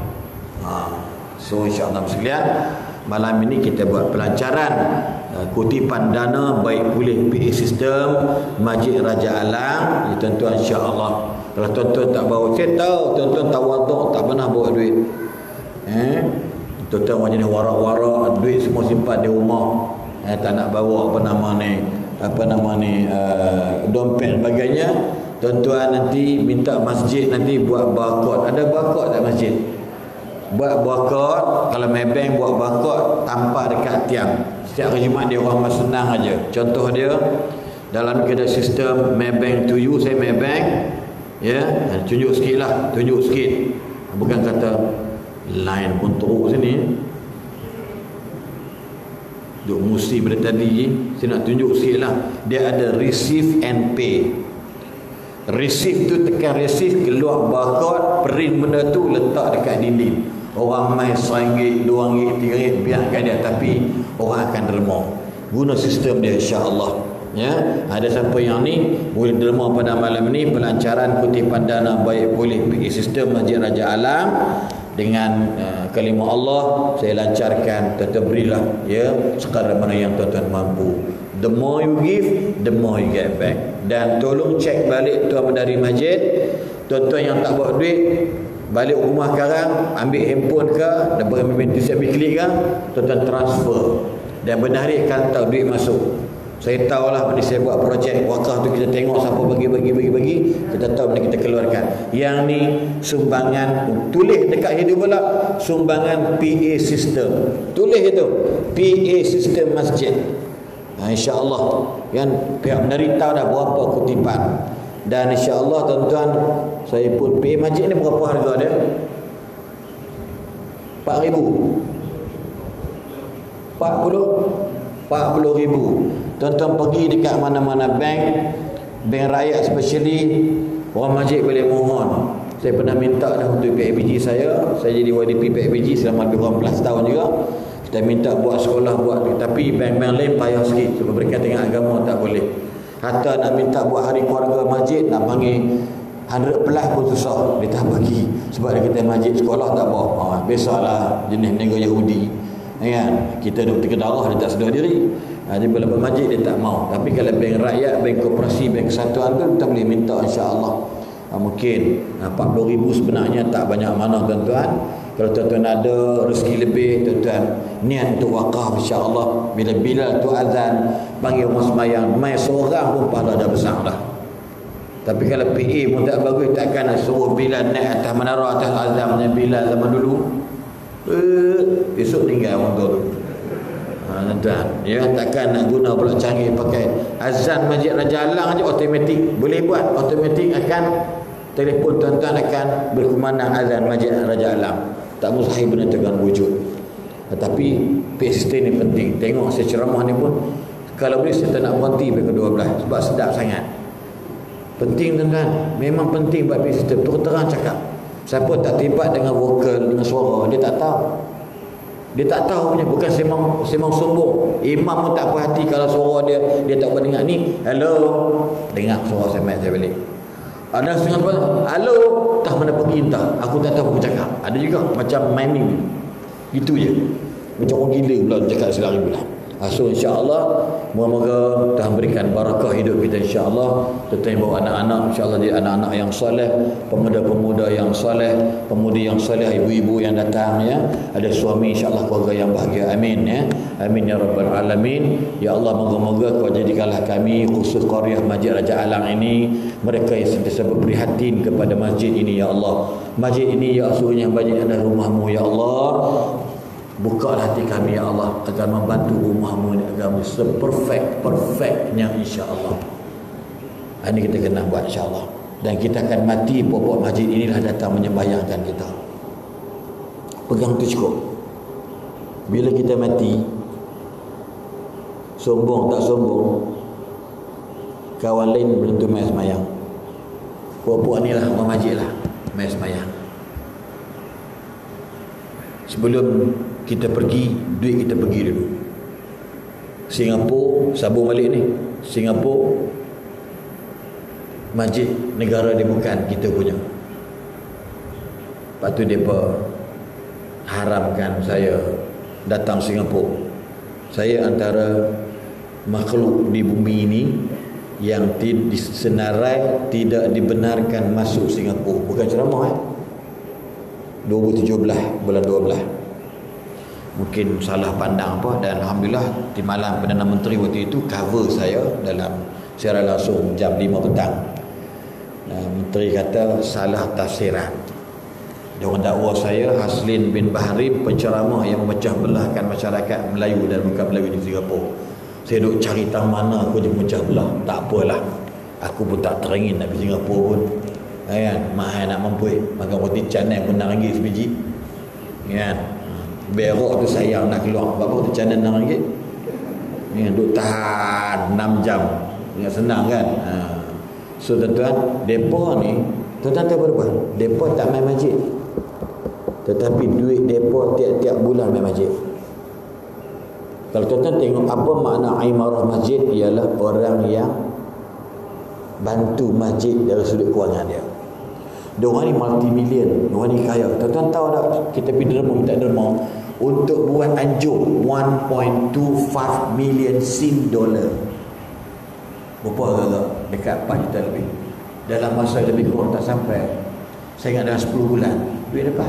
So insya-Allah sekalian, malam ini kita buat pelancaran kutipan dana baik pulih PA sistem Masjid Raja Alang. Ya, tuan-tuan insya-Allah. Kalau tuan-tuan tak bawa, saya tahu tuan-tuan tawaduk, tak pernah bawa duit. Tuan-tuan macam ni warak-warak, duit semua simpan di rumah. Tak nak bawa apa nama ni dompet sebagainya. Tuan-tuan nanti minta masjid nanti buat barcode. Ada barcode tak masjid? Buat barcode. Kalau Maybank buat barcode, tampak dekat tiang. Setiap hari Jumaat dia orang senang aja. Contoh dia dalam keadaan sistem Maybank to you, saya Maybank, ya, tunjuk sikit lah, tunjuk sikit. Bukan kata line pun teruk sini. Duk musi pada tadi, saya nak tunjuk sikit lah. Dia ada receive and pay. Receive tu tekan receive, keluar barcode, print benda tu letak dekat dinding. Orang main RM1, RM2, RM3, biarkan dia, tapi orang akan derma. Guna sistem dia insya-Allah. Ya, ada siapa yang ni boleh derma pada malam ni pelancaran kutipan dana baik boleh pergi sistem Masjid Raja Alam dengan kalimah Allah saya lancarkan, tuan-tuan berilah ya sekadar mana yang tuan-tuan mampu. The more you give, the more you get back. Dan tolong cek balik tuan dari masjid, tuan-tuan yang tak bawa duit balik rumah sekarang, ambil handphone ke, dan ambil klik ke, tuan-tuan transfer dan benar hari akan tahu duit masuk. Saya tahulah bila saya buat projek wakaf tu, kita tengok siapa bagi, kita tahu bila kita keluarkan. Yang ni sumbangan, tulis dekat hidup pula, sumbangan PA system. Tulis itu, PA system masjid. InsyaAllah kan pihak menerima tahu dah berapa kutipan. Dan insyaAllah tuan-tuan, saya pun PA masjid ni berapa harga dia? 40,000. Tuan-tuan pergi dekat mana-mana bank rakyat especially, orang masjid boleh mohon. Saya pernah minta dah untuk PABG saya jadi YDP PABG selama lebih 18 tahun juga. Kita minta buat sekolah, tapi bank-bank lain payah sikit sebab berkaitan dengan agama tak boleh. Hatta nak minta buat hari keluarga masjid, nak panggil 100 plus pun susah dia tak bagi, sebab dia kata masjid sekolah tak apa. Biasalah jenis negara Yahudi kan, kita duk tiga darah dia tak sedar diri. Dia bila masjid dia tak mau. Tapi kalau bank rakyat, bank koperasi, bank kesatuan tu kita boleh minta, insya-Allah. Mungkin 40,000 sebenarnya tak banyak mana tuan-tuan. Kalau tuan-tuan ada rezeki lebih, tuan-tuan niat untuk wakaf, insya-Allah. Bila Bilal tu azan panggil orang sembahyang, mai seorang pun pahala dah besar dah. Tapi kalau PA pun tak bagus, takkan nak suruh Bilal naik atas menara, atas azan macam Bilal zaman dulu. Besok tinggal orang tu. Tuan-tuan, ya, takkan nak guna pula canggih pakai azan Masjid Raja Alang aja automatik boleh buat, automatik akan telefon tuan-tuan akan berkumandang azan Masjid Raja Alang. Tak mustahil benda tegang wujud. Tetapi PST ni penting. Tengok saya ceramah ni pun, kalau boleh saya tak nak berhenti sampai ke-12 sebab sedap sangat. Penting tuan-tuan, memang penting buat PST. Terang cakap, siapa tak terlibat dengan vokal, dengan suara, dia tak tahu. Dia tak tahu punya, bukan semang sombong. Imam pun tak puas hati kalau suara dia tak boleh dengar. Ni, hello, dengar suara saya balik. Ada setengah tu, halo, tak mana pergi entah. Aku tak tahu apa cakap. Ada juga macam miming. Itu je. Macam orang gila pula cakap selari pula. So insya-Allah moga-moga Tuhan berikan barakah hidup kita, insya-Allah. Kita bawa anak-anak, insya-Allah dia anak-anak yang soleh, pemuda-pemuda yang soleh, pemudi yang soleh, ibu-ibu yang datang ya. Ada suami, insya-Allah keluarga yang bahagia. Amin ya. Amin ya rabbal alamin. Ya Allah, moga-moga Kau jadikanlah kami khusus qaryah Masjid Raja Alang ini mereka yang sentiasa berprihatin kepada masjid ini ya Allah. Masjid ini ya asuhnya masjid adalah rumahmu ya Allah. Bukalah hati kami ya Allah agar membantu rumahmu ini agar seperfect-perfectnya insya-Allah. Ini kita kena buat insya-Allah. Dan kita akan mati, pokok masjid inilah datang menyembahyangkan kita. Pegang tu cukup. Bila kita mati, sombong tak sombong, kawan lain belum tentu mai sembahyang. Puak-puak ni lah orang masjid lah mai sembahyang. Sebelum kita pergi, duit kita pergi dulu. Singapura, sambung balik ni. Singapura, masjid negara dia bukan kita punya. Lepas tu mereka haramkan saya datang Singapura. Saya antara makhluk di bumi ini yang senarai tidak dibenarkan masuk Singapura. Bukan ceramah 2017 bulan 12. Mungkin salah pandang apa, dan alhamdulillah di malam Perdana Menteri waktu itu cover saya dalam siaran langsung jam 5 petang. Menteri kata salah tafsiran. Dia orang dakwa saya Haslin bin Bahrim, penceramah yang memecah belahkan masyarakat Melayu dan bukan Melayu di Singapura. Saya duk cari tahu mana aku dia pecah belah. Tak apalah, aku pun tak teringin nak pergi Singapura pun kan, mahal nak mampu makan roti canai pun RM6 sebiji kan. Berok tu sayang nak keluar, berapa roti canai RM6 ni duk tahan 6 jam, ingat senang kan. So tuan-tuan, depa ni tuan-tuan tahu berapa? Depa tak main masjid, tetapi duit depa tiap-tiap bulan main masjid. Kalau tuan-tuan tengok apa makna imarah masjid, ialah orang yang bantu masjid dari sudut kewangan dia. Diorang ni multi-million, diorang ni kaya. Tuan-tuan tahu tak, kita pergi derma, minta derma untuk buat anjung 1.25 million Sing dollar. Berapa agak-agak? Dekat 4 juta lebih. Dalam masa lebih kurang tak sampai, saya ingat dalam 10 bulan duit dapat.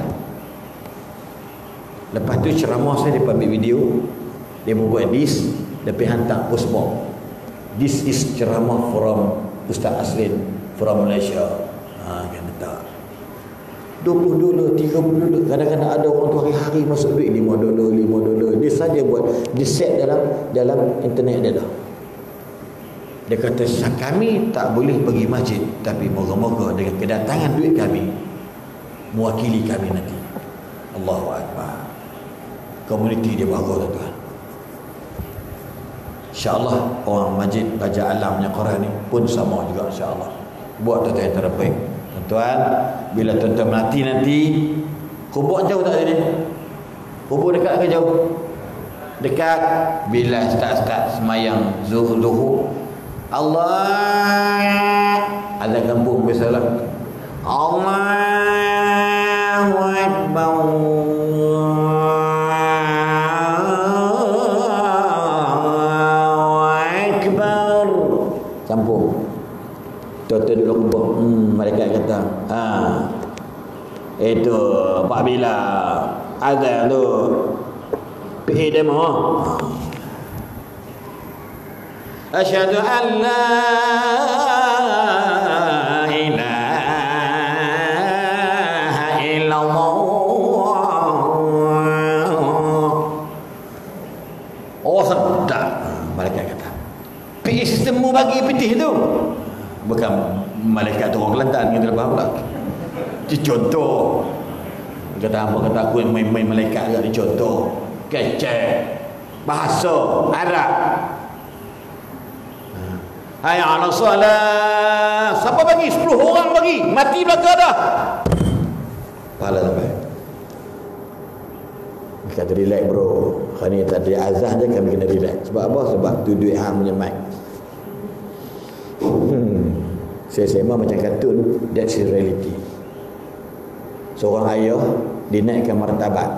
Lepas tu ceramah saya, dia ambil video, dia buat this, dia pergi hantar postbox. This is ceramah from Ustaz Aslin from Malaysia. Kan letak $20, $30. Kadang-kadang ada orang tu hari-hari masuk duit $5, $5. Dia saja buat, dia set dalam internet dia dah. Dia kata kami tak boleh pergi masjid, tapi moga-moga dengan kedatangan duit kami mewakili kami nanti. Allahu Akbar. Komuniti dia bagus tuan-tuan. InsyaAllah orang masjid Raja Alang punya Quran ni pun sama juga, insyaAllah. Buat tuan-tuan yang terbaik. Tuan-tuan, bila tuan-tuan mati nanti, kubur jauh tak sini? Kubur dekat ke jauh? Dekat. Bila start semayang zuhur, Allah azan kampung biasalah. Allahu Akbar. Allahu Akbar. Campur. Tuan-tuan duduk kumpul. Mereka kata, itu Pak Bila azan tu pergi demo. Asyhadu an la ilaha illallah. Oh sedap. Mereka kata, pergi sistemmu bagi pitih tu. Bukan malaikat turun Kelantan kita faham tak? Dicontoh. Kata apa kata aku yang main-main malaikat agak dicontoh. Kecek. Bahasa Arab. Hayya 'ala salat. Siapa bagi? 10 orang bagi. Mati belaka dah. Pahala sampai. Kata relax bro. Hari ni tadi azan je kami kena relax. Sebab apa? Sebab tu duit hang punya mic. Saya sembang macam kartun. That's reality. Seorang ayah dinaikkan martabat.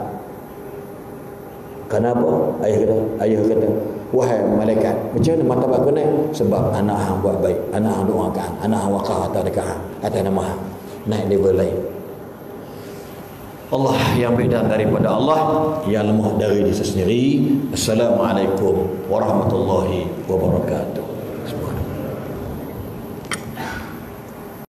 Kenapa? Ayah kata, wahai malaikat, macam mana martabat kau naik? Sebab anak hang buat baik, anak hang doakan, anak hang wakaf atas dekat hang, atas nama hang. Naik level lain. Allah yang beda daripada Allah, yang lemah dari diri sendiri. Assalamualaikum warahmatullahi wabarakatuh.